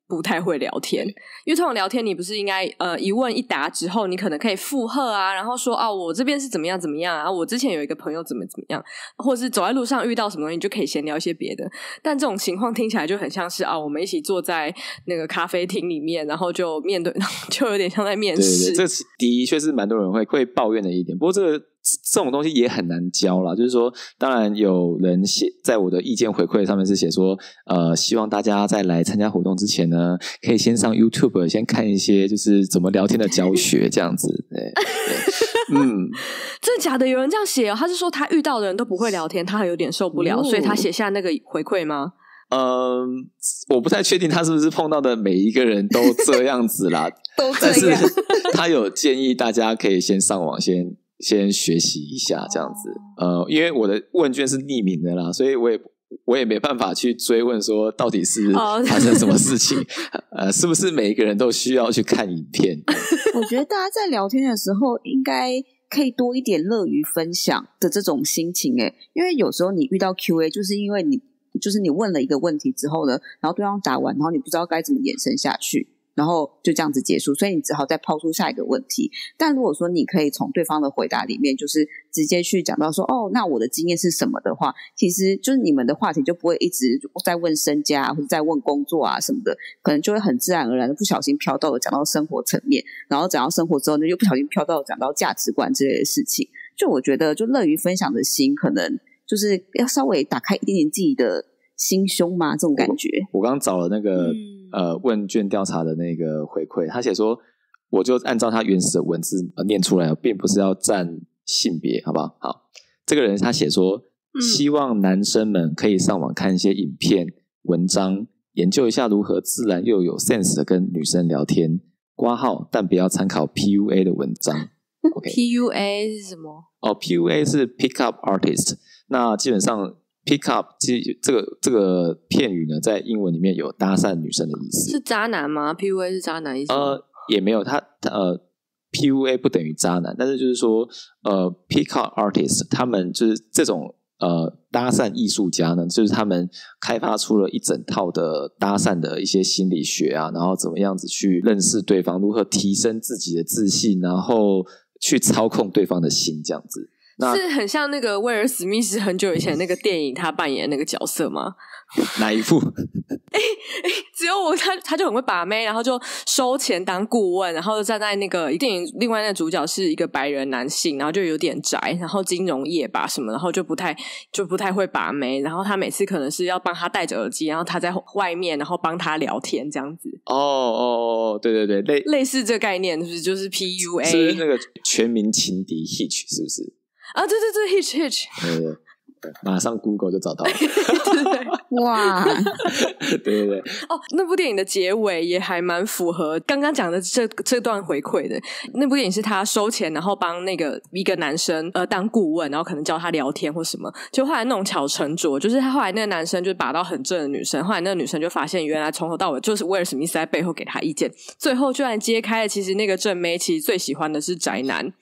不太会聊天，因为通常聊天你不是应该呃一问一答之后，你可能可以附和啊，然后说啊我这边是怎么样怎么样啊，我之前有一个朋友怎么怎么样，或者是走在路上遇到什么东西，你就可以闲聊一些别的。但这种情况听起来就很像是啊，我们一起坐在那个咖啡厅里面，然后就面对，就有点像在面试。 对对对，这的确是蛮多人会会抱怨的一点。不过这个这种东西也很难教啦，就是说，当然有人写在我的意见回馈上面是写说，呃，希望大家在来参加活动之前呢，可以先上 YouTube 先看一些就是怎么聊天的教学这样子。对，对嗯， 真的假的？有人这样写哦？他是说他遇到的人都不会聊天，他还有点受不了，哦、所以他写下那个回馈吗？ 嗯，我不太确定他是不是碰到的每一个人都这样子啦， 都这样。 但是他有建议大家可以先上网先。先学习一下这样子，呃，因为我的问卷是匿名的啦，所以我也我也没办法去追问说到底是发生什么事情，呃，是不是每一个人都需要去看影片？ 我觉得大家在聊天的时候，应该可以多一点乐于分享的这种心情，诶，因为有时候你遇到 Q A， 就是因为你就是你问了一个问题之后呢，然后对方答完，然后你不知道该怎么延伸下去。然后就这样子结束，所以你只好再抛出下一个问题。但如果说你可以从对方的回答里面就是直接去讲到说，哦，那我的经验是什么的话，其实就是你们的话题就不会一直在问身家或者在问工作啊什么的，可能就会很自然而然的不小心飘到了讲到生活层面，然后讲到生活之后呢，又不小心飘到讲到价值观之类的事情。就我觉得就乐于分享的心，可能就是要稍微打开一点点自己的心胸嘛，这种感觉。 我, 我刚找了那个、嗯、呃问卷调查的那个回馈，他写说，我就按照他原始的文字、呃、念出来，并不是要占性别，好不好？好，这个人他写说、嗯，希望男生们可以上网看一些影片、文章，研究一下如何自然又有 sense 的跟女生聊天。括号，但不要参考 P U A 的文章。okay. P U A 是什么？ 哦 ，P U A 是 Pick Up Artist。那基本上。Pick up 这个这个片语呢，在英文里面有搭讪女生的意思。 是渣男吗 ？P U A 是渣男意思吗？ 呃，也没有，他呃 P U A 不等于渣男，但是就是说，呃 ，Pick up artist 他们就是这种呃搭讪艺术家呢，就是他们开发出了一整套的搭讪的一些心理学啊，然后怎么样子去认识对方，如何提升自己的自信，然后去操控对方的心，这样子。 是很像那个威尔史密斯很久以前那个电影他扮演的那个角色吗？ 哪一部？ 哎哎，只有我他他就很会把妹，然后就收钱当顾问，然后站在那个电影另外那个主角是一个白人男性，然后就有点宅，然后金融业吧什么，然后就不太就不太会把妹，然后他每次可能是要帮他戴着耳机，然后他在外面，然后帮他聊天这样子。 哦哦哦，对对对，类类似这个概念，是不是就是 P U A？ 是不是那个全民情敌 Hitch 是不是？ 啊，对对对 ，Hitch Hitch， 对对对，马上 Google 就找到了。 哇， 对对对， 哦，那部电影的结尾也还蛮符合刚刚讲的这这段回馈的。那部电影是他收钱，然后帮那个一个男生呃当顾问，然后可能教他聊天或什么，就后来弄巧成拙，就是他后来那个男生就把到很正的女生，后来那个女生就发现原来从头到尾就是威尔史密斯在背后给他意见，最后居然揭开了其实那个正妹其实最喜欢的是宅男。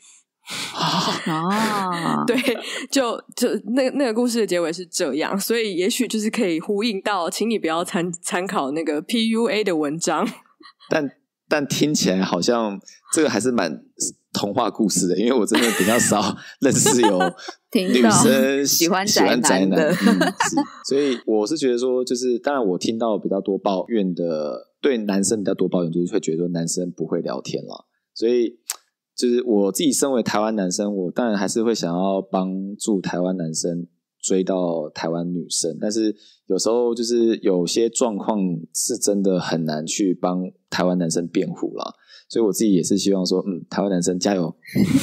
啊， 对，就就那那个故事的结尾是这样，所以也许就是可以呼应到，请你不要参参考那个 P U A 的文章。 但但听起来好像这个还是蛮童话故事的，因为我真的比较少认识有女生喜欢宅男的， 嗯、所以我是觉得说，就是当然我听到比较多抱怨的，对男生比较多抱怨，就是会觉得说男生不会聊天啦，所以。就是我自己身为台湾男生，我当然还是会想要帮助台湾男生追到台湾女生，但是有时候就是有些状况是真的很难去帮台湾男生辩护啦，所以我自己也是希望说，嗯，台湾男生加油。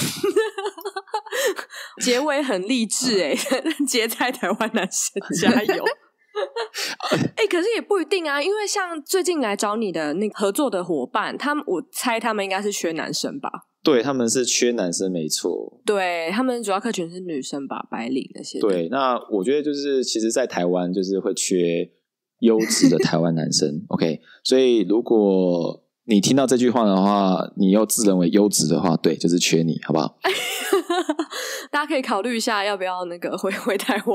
结尾很励志诶，结在台湾男生加油。欸，可是也不一定啊，因为像最近来找你的那个合作的伙伴，他们我猜他们应该是缺男生吧？ 对，他们是缺男生没错， 对，他们主要客群是女生吧，白领那些。 对，那我觉得就是其实在台湾就是会缺优质的台湾男生OK， 所以如果你听到这句话的话，你又自认为优质的话，对，就是缺你，好不好？ 大家可以考虑一下要不要那个回回台湾。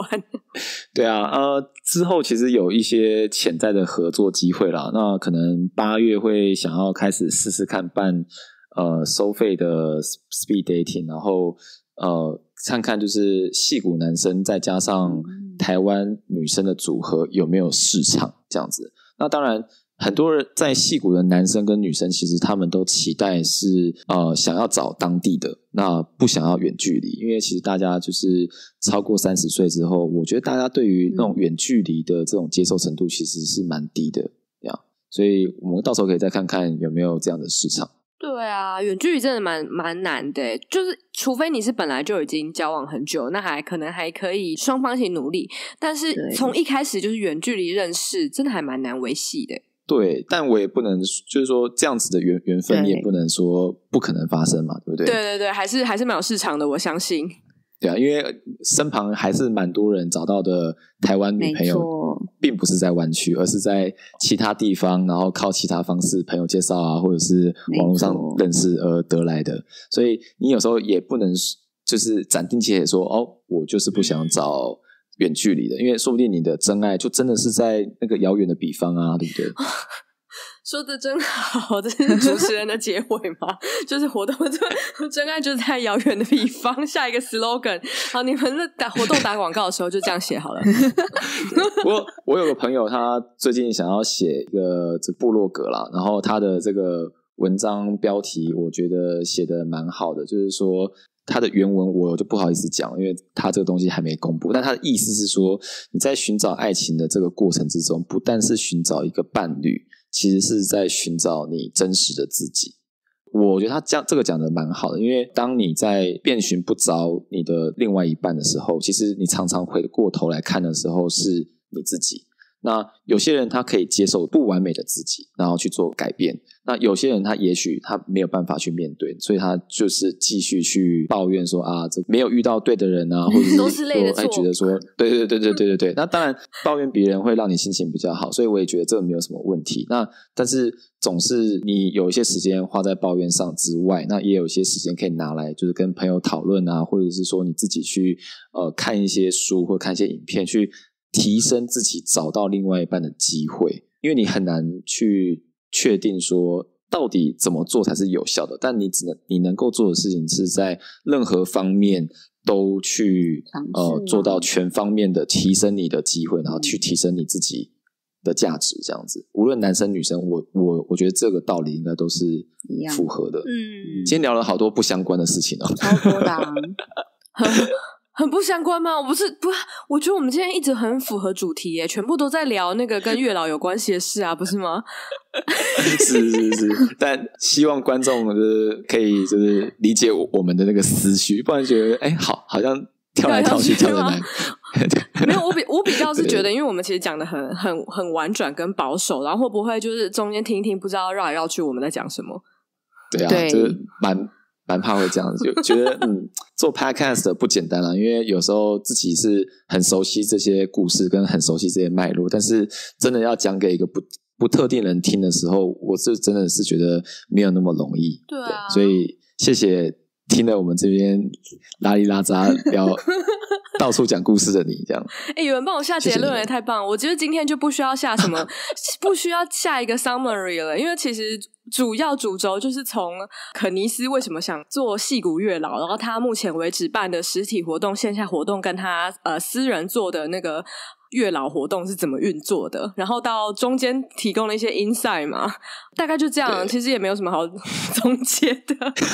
对啊，呃，之后其实有一些潜在的合作机会啦。那可能八月会想要开始试试看办呃收费的 speed dating， 然后呃看看就是矽谷男生再加上台湾女生的组合有没有市场这样子。那当然。很多人在矽谷的男生跟女生，其实他们都期待是呃想要找当地的，那不想要远距离，因为其实大家就是超过三十岁之后，我觉得大家对于那种远距离的这种接受程度其实是蛮低的，这样，所以我们到时候可以再看看有没有这样的市场。 对啊，远距离真的蛮蛮难的，就是除非你是本来就已经交往很久，那还可能还可以双方一起努力，但是从一开始就是远距离认识，真的还蛮难维系的。 对，但我也不能就是说这样子的缘缘分，你也不能说不可能发生嘛，对不对？ 对对对，还是还是蛮有市场的，我相信。 对啊，因为身旁还是蛮多人找到的台湾女朋友，并不是在湾区，而是在其他地方，然后靠其他方式，朋友介绍啊，或者是网络上认识而得来的。所以你有时候也不能就是斩钉截铁说，哦，我就是不想找远距离的，因为说不定你的真爱就真的是在那个遥远的彼方啊，对不对？ 说的真好，这是主持人的结尾吗？就是活动真爱就是在遥远的彼方，下一个 slogan。好，你们在打活动打广告的时候就这样写好了。 我我有个朋友，他最近想要写一个这部落格啦，然后他的这个文章标题我觉得写得蛮好的，就是说他的原文我就不好意思讲，因为他这个东西还没公布，但他的意思是说，你在寻找爱情的这个过程之中，不但是寻找一个伴侣，其实是在寻找你真实的自己。我觉得他讲这个讲的蛮好的，因为当你在遍寻不着你的另外一半的时候，其实你常常回过头来看的时候是你自己。那有些人他可以接受不完美的自己，然后去做改变，那有些人他也许他没有办法去面对，所以他就是继续去抱怨说啊，这没有遇到对的人啊，或者是说哎觉得说对对对对对对对，那当然抱怨别人会让你心情比较好，所以我也觉得这个没有什么问题。那但是总是你有一些时间花在抱怨上之外，那也有一些时间可以拿来就是跟朋友讨论啊，或者是说你自己去呃看一些书或看一些影片，去提升自己找到另外一半的机会。因为你很难去确定说到底怎么做才是有效的，但你只能你能够做的事情是在任何方面都去呃做到全方面的提升你的机会，然后去提升你自己的价值，这样子无论男生女生，我我我觉得这个道理应该都是符合的。嗯，今天聊了好多不相关的事情哦， 超多的啊很不相关吗？我不是不，我觉得我们今天一直很符合主题耶，全部都在聊那个跟月老有关系的事啊，不是吗？ 是是是，但希望观众就是可以就是理解我我们的那个思绪，不然觉得哎，好好像跳来跳去跳的来。 没有，我比我比较是觉得，因为我们其实讲的很很很婉转跟保守，然后会不会就是中间听一听，不知道绕来绕去我们在讲什么？ 对啊，对就是蛮。蛮怕会这样子，就觉得嗯，做 podcast 的不简单啦，因为有时候自己是很熟悉这些故事，跟很熟悉这些脉络，但是真的要讲给一个不不特定人听的时候，我是真的是觉得没有那么容易。 对啊， 对，所以谢谢听了我们这边拉里拉扎聊到处讲故事的你，这样。 哎、欸，有人帮我下结论也太棒了！我觉得今天就不需要下什么，不需要下一个 summary 了，因为其实主要主轴就是从肯尼斯为什么想做矽谷月老，然后他目前为止办的实体活动、线下活动，跟他呃私人做的那个月老活动是怎么运作的，然后到中间提供了一些 insight 嘛，大概就这样，其实也没有什么好总结的。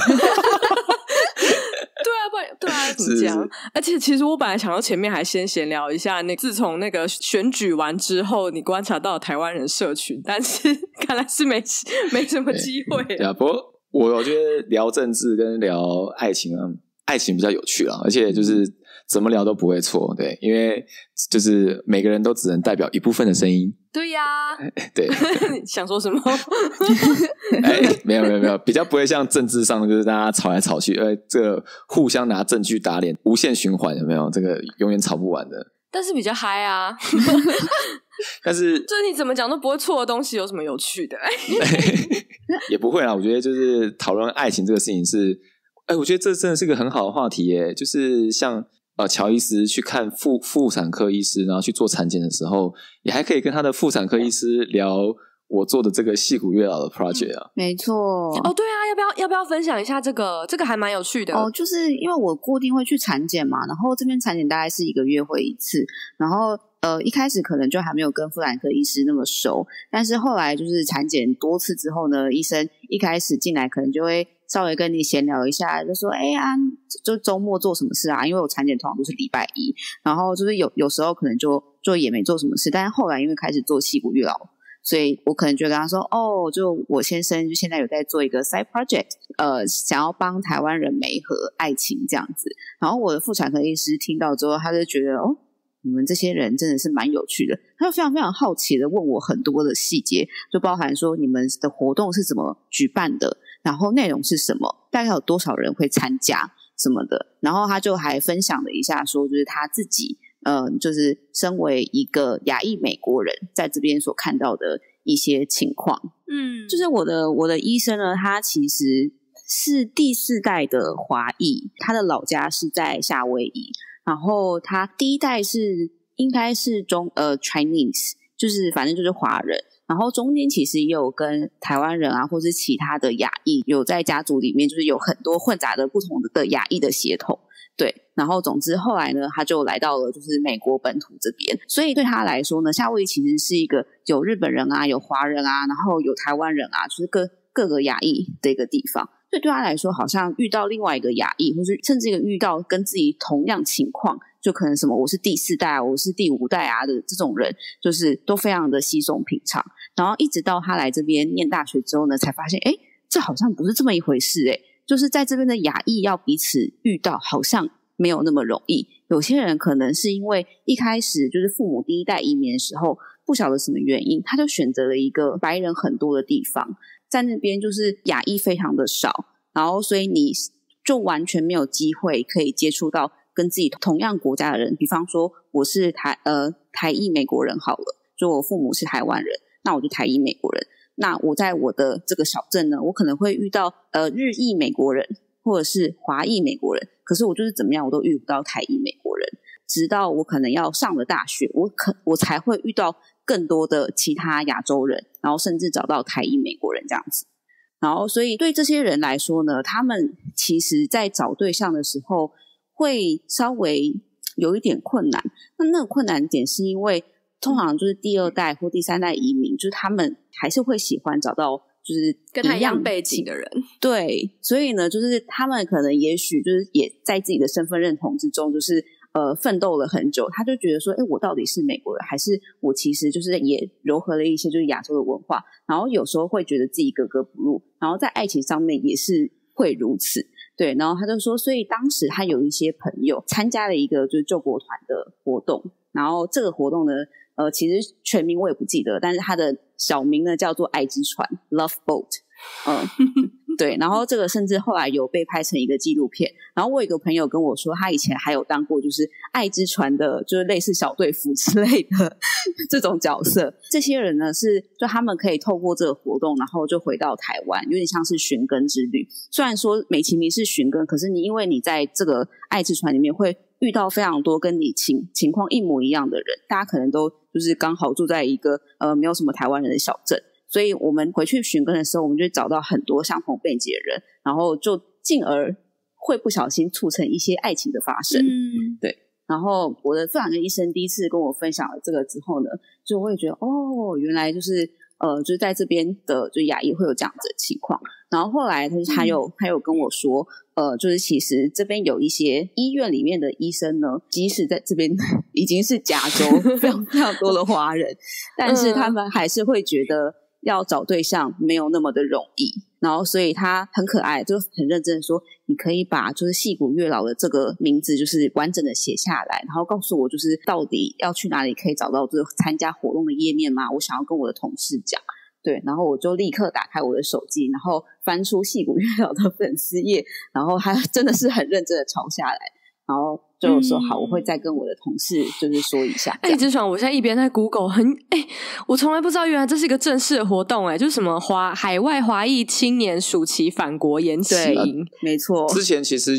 对啊，不然对啊，怎么讲？而且其实我本来想要前面还先闲聊一下，那自从那个选举完之后，你观察到台湾人社群，但是看来是没没什么机会。 对啊，不过我我觉得聊政治跟聊爱情啊，爱情比较有趣啦，而且就是怎么聊都不会错，对，因为就是每个人都只能代表一部分的声音。 对呀、啊， 对， 想说什么？ 哎，没有没有没有，比较不会像政治上就是大家吵来吵去，呃，这个互相拿证据打脸，无限循环，有没有？这个永远吵不完的。 但是比较嗨啊， 但是就是你怎么讲都不会错的东西，有什么有趣的？ 也不会啦，我觉得就是讨论爱情这个事情是，哎，我觉得这真的是个很好的话题耶，就是像。 呃乔医师去看妇妇产科医师，然后去做产检的时候，也还可以跟他的妇产科医师聊我做的这个矽谷月老的 project 啊。 没错。 哦，对啊，要不要要不要分享一下这个？这个还蛮有趣的哦。就是因为我固定会去产检嘛，然后这边产检大概是一个月会一次，然后呃一开始可能就还没有跟妇产科医师那么熟，但是后来就是产检多次之后呢，医生一开始进来可能就会稍微跟你闲聊一下，就说哎呀，就周末做什么事啊？因为我产检通常都是礼拜一，然后就是有有时候可能就就也没做什么事，但是后来因为开始做矽谷月老，所以我可能就跟他说，哦，就我先生就现在有在做一个 side project， 呃，想要帮台湾人媒合爱情这样子。然后我的妇产科医师听到之后，他就觉得，哦，你们这些人真的是蛮有趣的。他就非常非常好奇的问我很多的细节，就包含说你们的活动是怎么举办的，然后内容是什么，大概有多少人会参加什么的。然后他就还分享了一下说，就是他自己呃，就是身为一个亚裔美国人在这边所看到的一些情况。嗯，就是我的我的医生呢，他其实是第四代的华裔，他的老家是在夏威夷，然后他第一代是应该是中呃 Chinese， 就是反正就是华人，然后中间其实也有跟台湾人啊，或是其他的亚裔有在家族里面，就是有很多混杂的不同的亚裔的血统。对，然后总之后来呢，他就来到了就是美国本土这边，所以对他来说呢，夏威夷其实是一个有日本人啊，有华人啊，然后有台湾人啊，就是各各个亚裔的一个地方。所以对他来说，好像遇到另外一个亚裔，或是甚至遇到跟自己同样情况，就可能什么我是第四代啊，我是第五代啊的这种人，就是都非常的稀松平常。然后一直到他来这边念大学之后呢，才发现，诶，这好像不是这么一回事诶。就是在这边的亚裔要彼此遇到好像没有那么容易，有些人可能是因为一开始就是父母第一代移民的时候不晓得什么原因，他就选择了一个白人很多的地方，在那边就是亚裔非常的少，然后所以你就完全没有机会可以接触到跟自己同样国家的人。比方说我是台呃台裔美国人好了，就我父母是台湾人，那我就台裔美国人，那我在我的这个小镇呢，我可能会遇到呃日裔美国人或者是华裔美国人，可是我就是怎么样我都遇不到台裔美国人，直到我可能要上了大学，我可我才会遇到更多的其他亚洲人，然后甚至找到台裔美国人这样子。然后所以对这些人来说呢，他们其实在找对象的时候会稍微有一点困难。那那个困难点是因为通常就是第二代或第三代移民，就是他们还是会喜欢找到就是跟他一样背景的人。 对，所以呢就是他们可能也许就是也在自己的身份认同之中就是呃奋斗了很久，他就觉得说诶我到底是美国人还是我其实就是也糅合了一些就是亚洲的文化，然后有时候会觉得自己格格不入，然后在爱情上面也是会如此。对，然后他就说所以当时他有一些朋友参加了一个就是救国团的活动，然后这个活动呢呃，其实全名我也不记得，但是它的小名呢叫做爱之船 Love Boat。 嗯，对，然后这个甚至后来有被拍成一个纪录片。然后我有一个朋友跟我说他以前还有当过就是爱之船的就是类似小队服之类的这种角色。这些人呢是就他们可以透过这个活动然后就回到台湾，有点像是寻根之旅。虽然说美其名是寻根，可是你因为你在这个爱之船里面会遇到非常多跟你情情况一模一样的人，大家可能都就是刚好住在一个呃没有什么台湾人的小镇，所以我们回去寻根的时候，我们就会找到很多相同背景的人，然后就进而会不小心促成一些爱情的发生。嗯，对。然后我的妇产科医生第一次跟我分享了这个之后呢，就我也觉得哦，原来就是呃，就是在这边的就亚裔会有这样子的情况。然后后来他他有他有跟我说，呃，就是其实这边有一些医院里面的医生呢，即使在这边已经是加州非常非常多的华人，但是他们还是会觉得要找对象没有那么的容易。然后所以他很可爱，就很认真的说，你可以把就是矽谷月老的这个名字就是完整的写下来，然后告诉我就是到底要去哪里可以找到这个参加活动的页面吗？我想要跟我的同事讲。对，然后我就立刻打开我的手机，然后翻出矽谷月老的粉丝页，然后还真的是很认真的抄下来，然后就说好，我会再跟我的同事就是说一下。 哎，志爽，我现在一边在 Google 很哎，我从来不知道原来这是一个正式的活动哎，就是什么华海外华裔青年暑期返国研习营。 没错， 之前其实有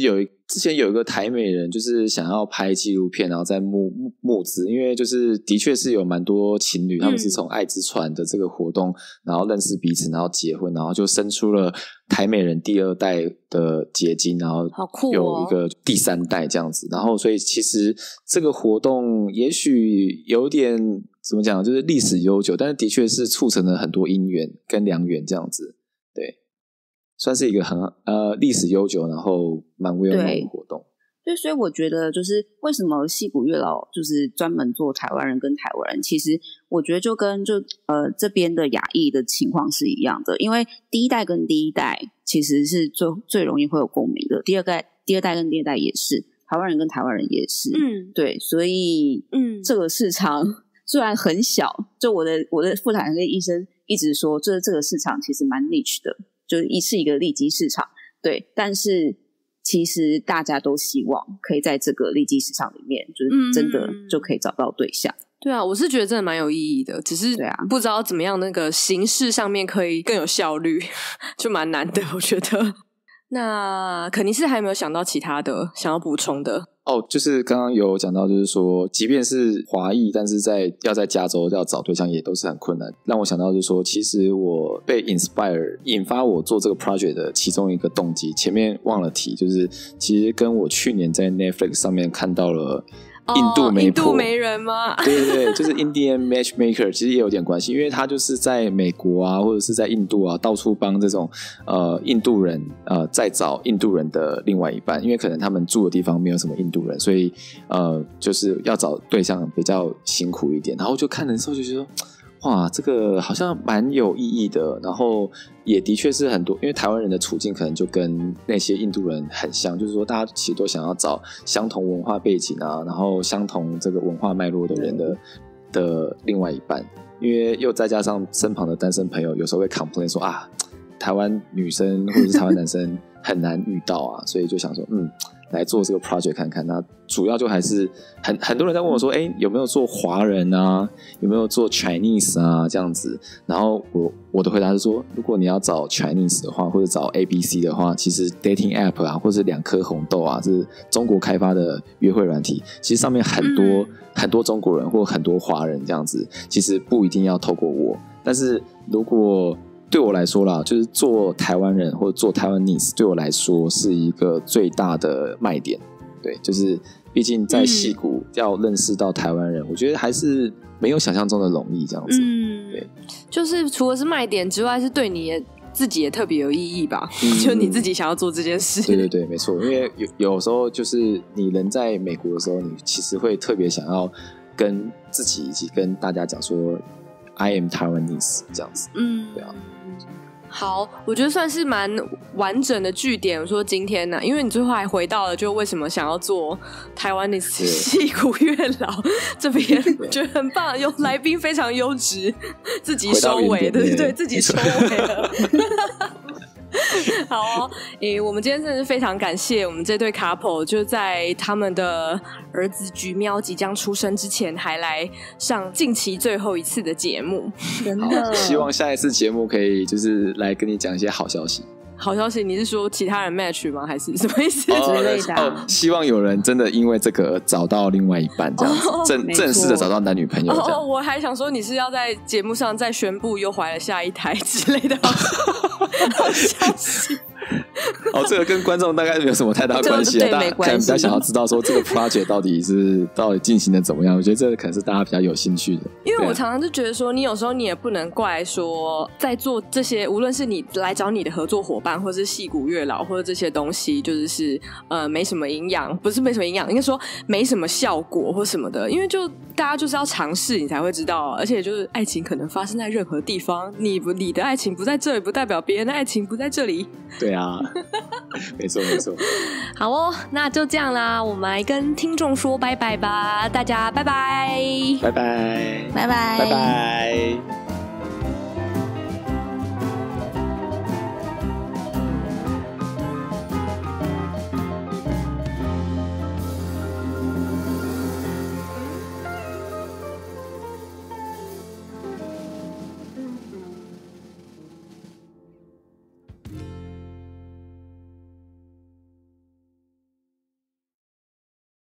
之前有一个台美人就是想要拍纪录片，然后再募募资，因为就是的确是有蛮多情侣，他们是从爱之船的这个活动，然后认识彼此，然后结婚，然后就生出了台美人第二代的结晶，然后有一个第三代这样子，然后所以其实这个活动也许有点怎么讲，就是历史悠久，但是的确是促成了很多姻缘跟良缘这样子，对。算是一个很呃历史悠久，然后蛮 well known 的活动。 对，所以我觉得就是为什么矽谷月老就是专门做台湾人跟台湾人，其实我觉得就跟就呃这边的亚裔的情况是一样的，因为第一代跟第一代其实是最最容易会有共鸣的，第二代第二代跟第二代也是，台湾人跟台湾人也是，嗯，对，所以嗯这个市场虽然很小，就我的我的妇产科医生一直说，这这个市场其实蛮 niche 的。就是一是一个利基市场，对，但是其实大家都希望可以在这个利基市场里面，就是真的就可以找到对象。 嗯、对啊，我是觉得真的蛮有意义的，只是不知道怎么样那个形式上面可以更有效率，就蛮难的，我觉得。那肯定是还有没有想到其他的想要补充的？ 哦，就是刚刚有讲到，就是说，即便是华裔，但是在要在加州要找对象也都是很困难。让我想到就是说，其实我被 inspire 引发我做这个 project 的其中一个动机，前面忘了提，就是其实跟我去年在 Netflix 上面看到了印度媒婆、哦、 印度媒人吗？ 对对对，就是 Indian Matchmaker， 其实也有点关系，因为他就是在美国啊，或者是在印度啊，到处帮这种呃印度人呃再找印度人的另外一半，因为可能他们住的地方没有什么印度人，所以呃就是要找对象比较辛苦一点。然后就看的时候就觉得，哇，这个好像蛮有意义的，然后也的确是很多，因为台湾人的处境可能就跟那些印度人很像，就是说大家其实都想要找相同文化背景啊，然后相同这个文化脉络的人的的另外一半，因为又再加上身旁的单身朋友有时候会 complain 说啊，台湾女生或者是台湾男生很难遇到啊，所以就想说嗯来做这个 project 看看。那主要就还是很很多人在问我说，哎，有没有做华人啊？有没有做 Chinese 啊？这样子。然后我我的回答是说，如果你要找 Chinese 的话，或者找 A B C 的话，其实 dating app 啊，或者两颗红豆啊，是中国开发的约会软体，其实上面很多、嗯、很多中国人或很多华人这样子，其实不一定要透过我。但是如果对我来说啦，就是做台湾人或者做台湾 Nice 对我来说是一个最大的卖点。对，就是毕竟在矽谷要认识到台湾人、嗯、我觉得还是没有想象中的容易这样子。嗯，对， 就是除了是卖点之外，是对你也自己也特别有意义吧、嗯、就你自己想要做这件事。 对对对，没错，因为 有, 有时候就是你人在美国的时候，你其实会特别想要跟自己以及跟大家讲说 I am Taiwanese 这样子。嗯，对啊。 好，我觉得算是蛮完整的句点。我说今天呢、啊，因为你最后还回到了，就为什么想要做台湾的矽谷月老这边，我觉得很棒，有来宾非常优质，自己收尾，对对对，自己收尾了。好哦，诶，我们今天真的是非常感谢我们这对 couple， 就在他们的儿子橘喵即将出生之前，还来上近期最后一次的节目。 真的， 希望下一次节目可以就是来跟你讲一些好消息。 好消息，你是说其他人 match 吗？还是什么意思、 哦、之类的、啊哦？希望有人真的因为这个找到另外一半，这样子、哦、正正式的找到男女朋友这样。 哦，我还想说你是要在节目上再宣布又怀了下一胎之类的好消息。 哦，这个跟观众大概没有什么太大关系啊，大家可能比较想要知道说这个 project 到底是到底进行的怎么样。我觉得这个可能是大家比较有兴趣的， 因为我常常就觉得说，你有时候你也不能怪说在做这些，无论是你来找你的合作伙伴，或是矽谷月老，或者这些东西，就是是呃没什么营养，不是没什么营养，应该说没什么效果或什么的，因为就大家就是要尝试，你才会知道。而且就是爱情可能发生在任何地方，你不你的爱情不在这里，不代表别人的爱情不在这里。 对啊。没错没错。 好哦，那就这样啦，我们来跟听众说拜拜吧，大家拜拜， 拜拜， 拜拜， 拜拜。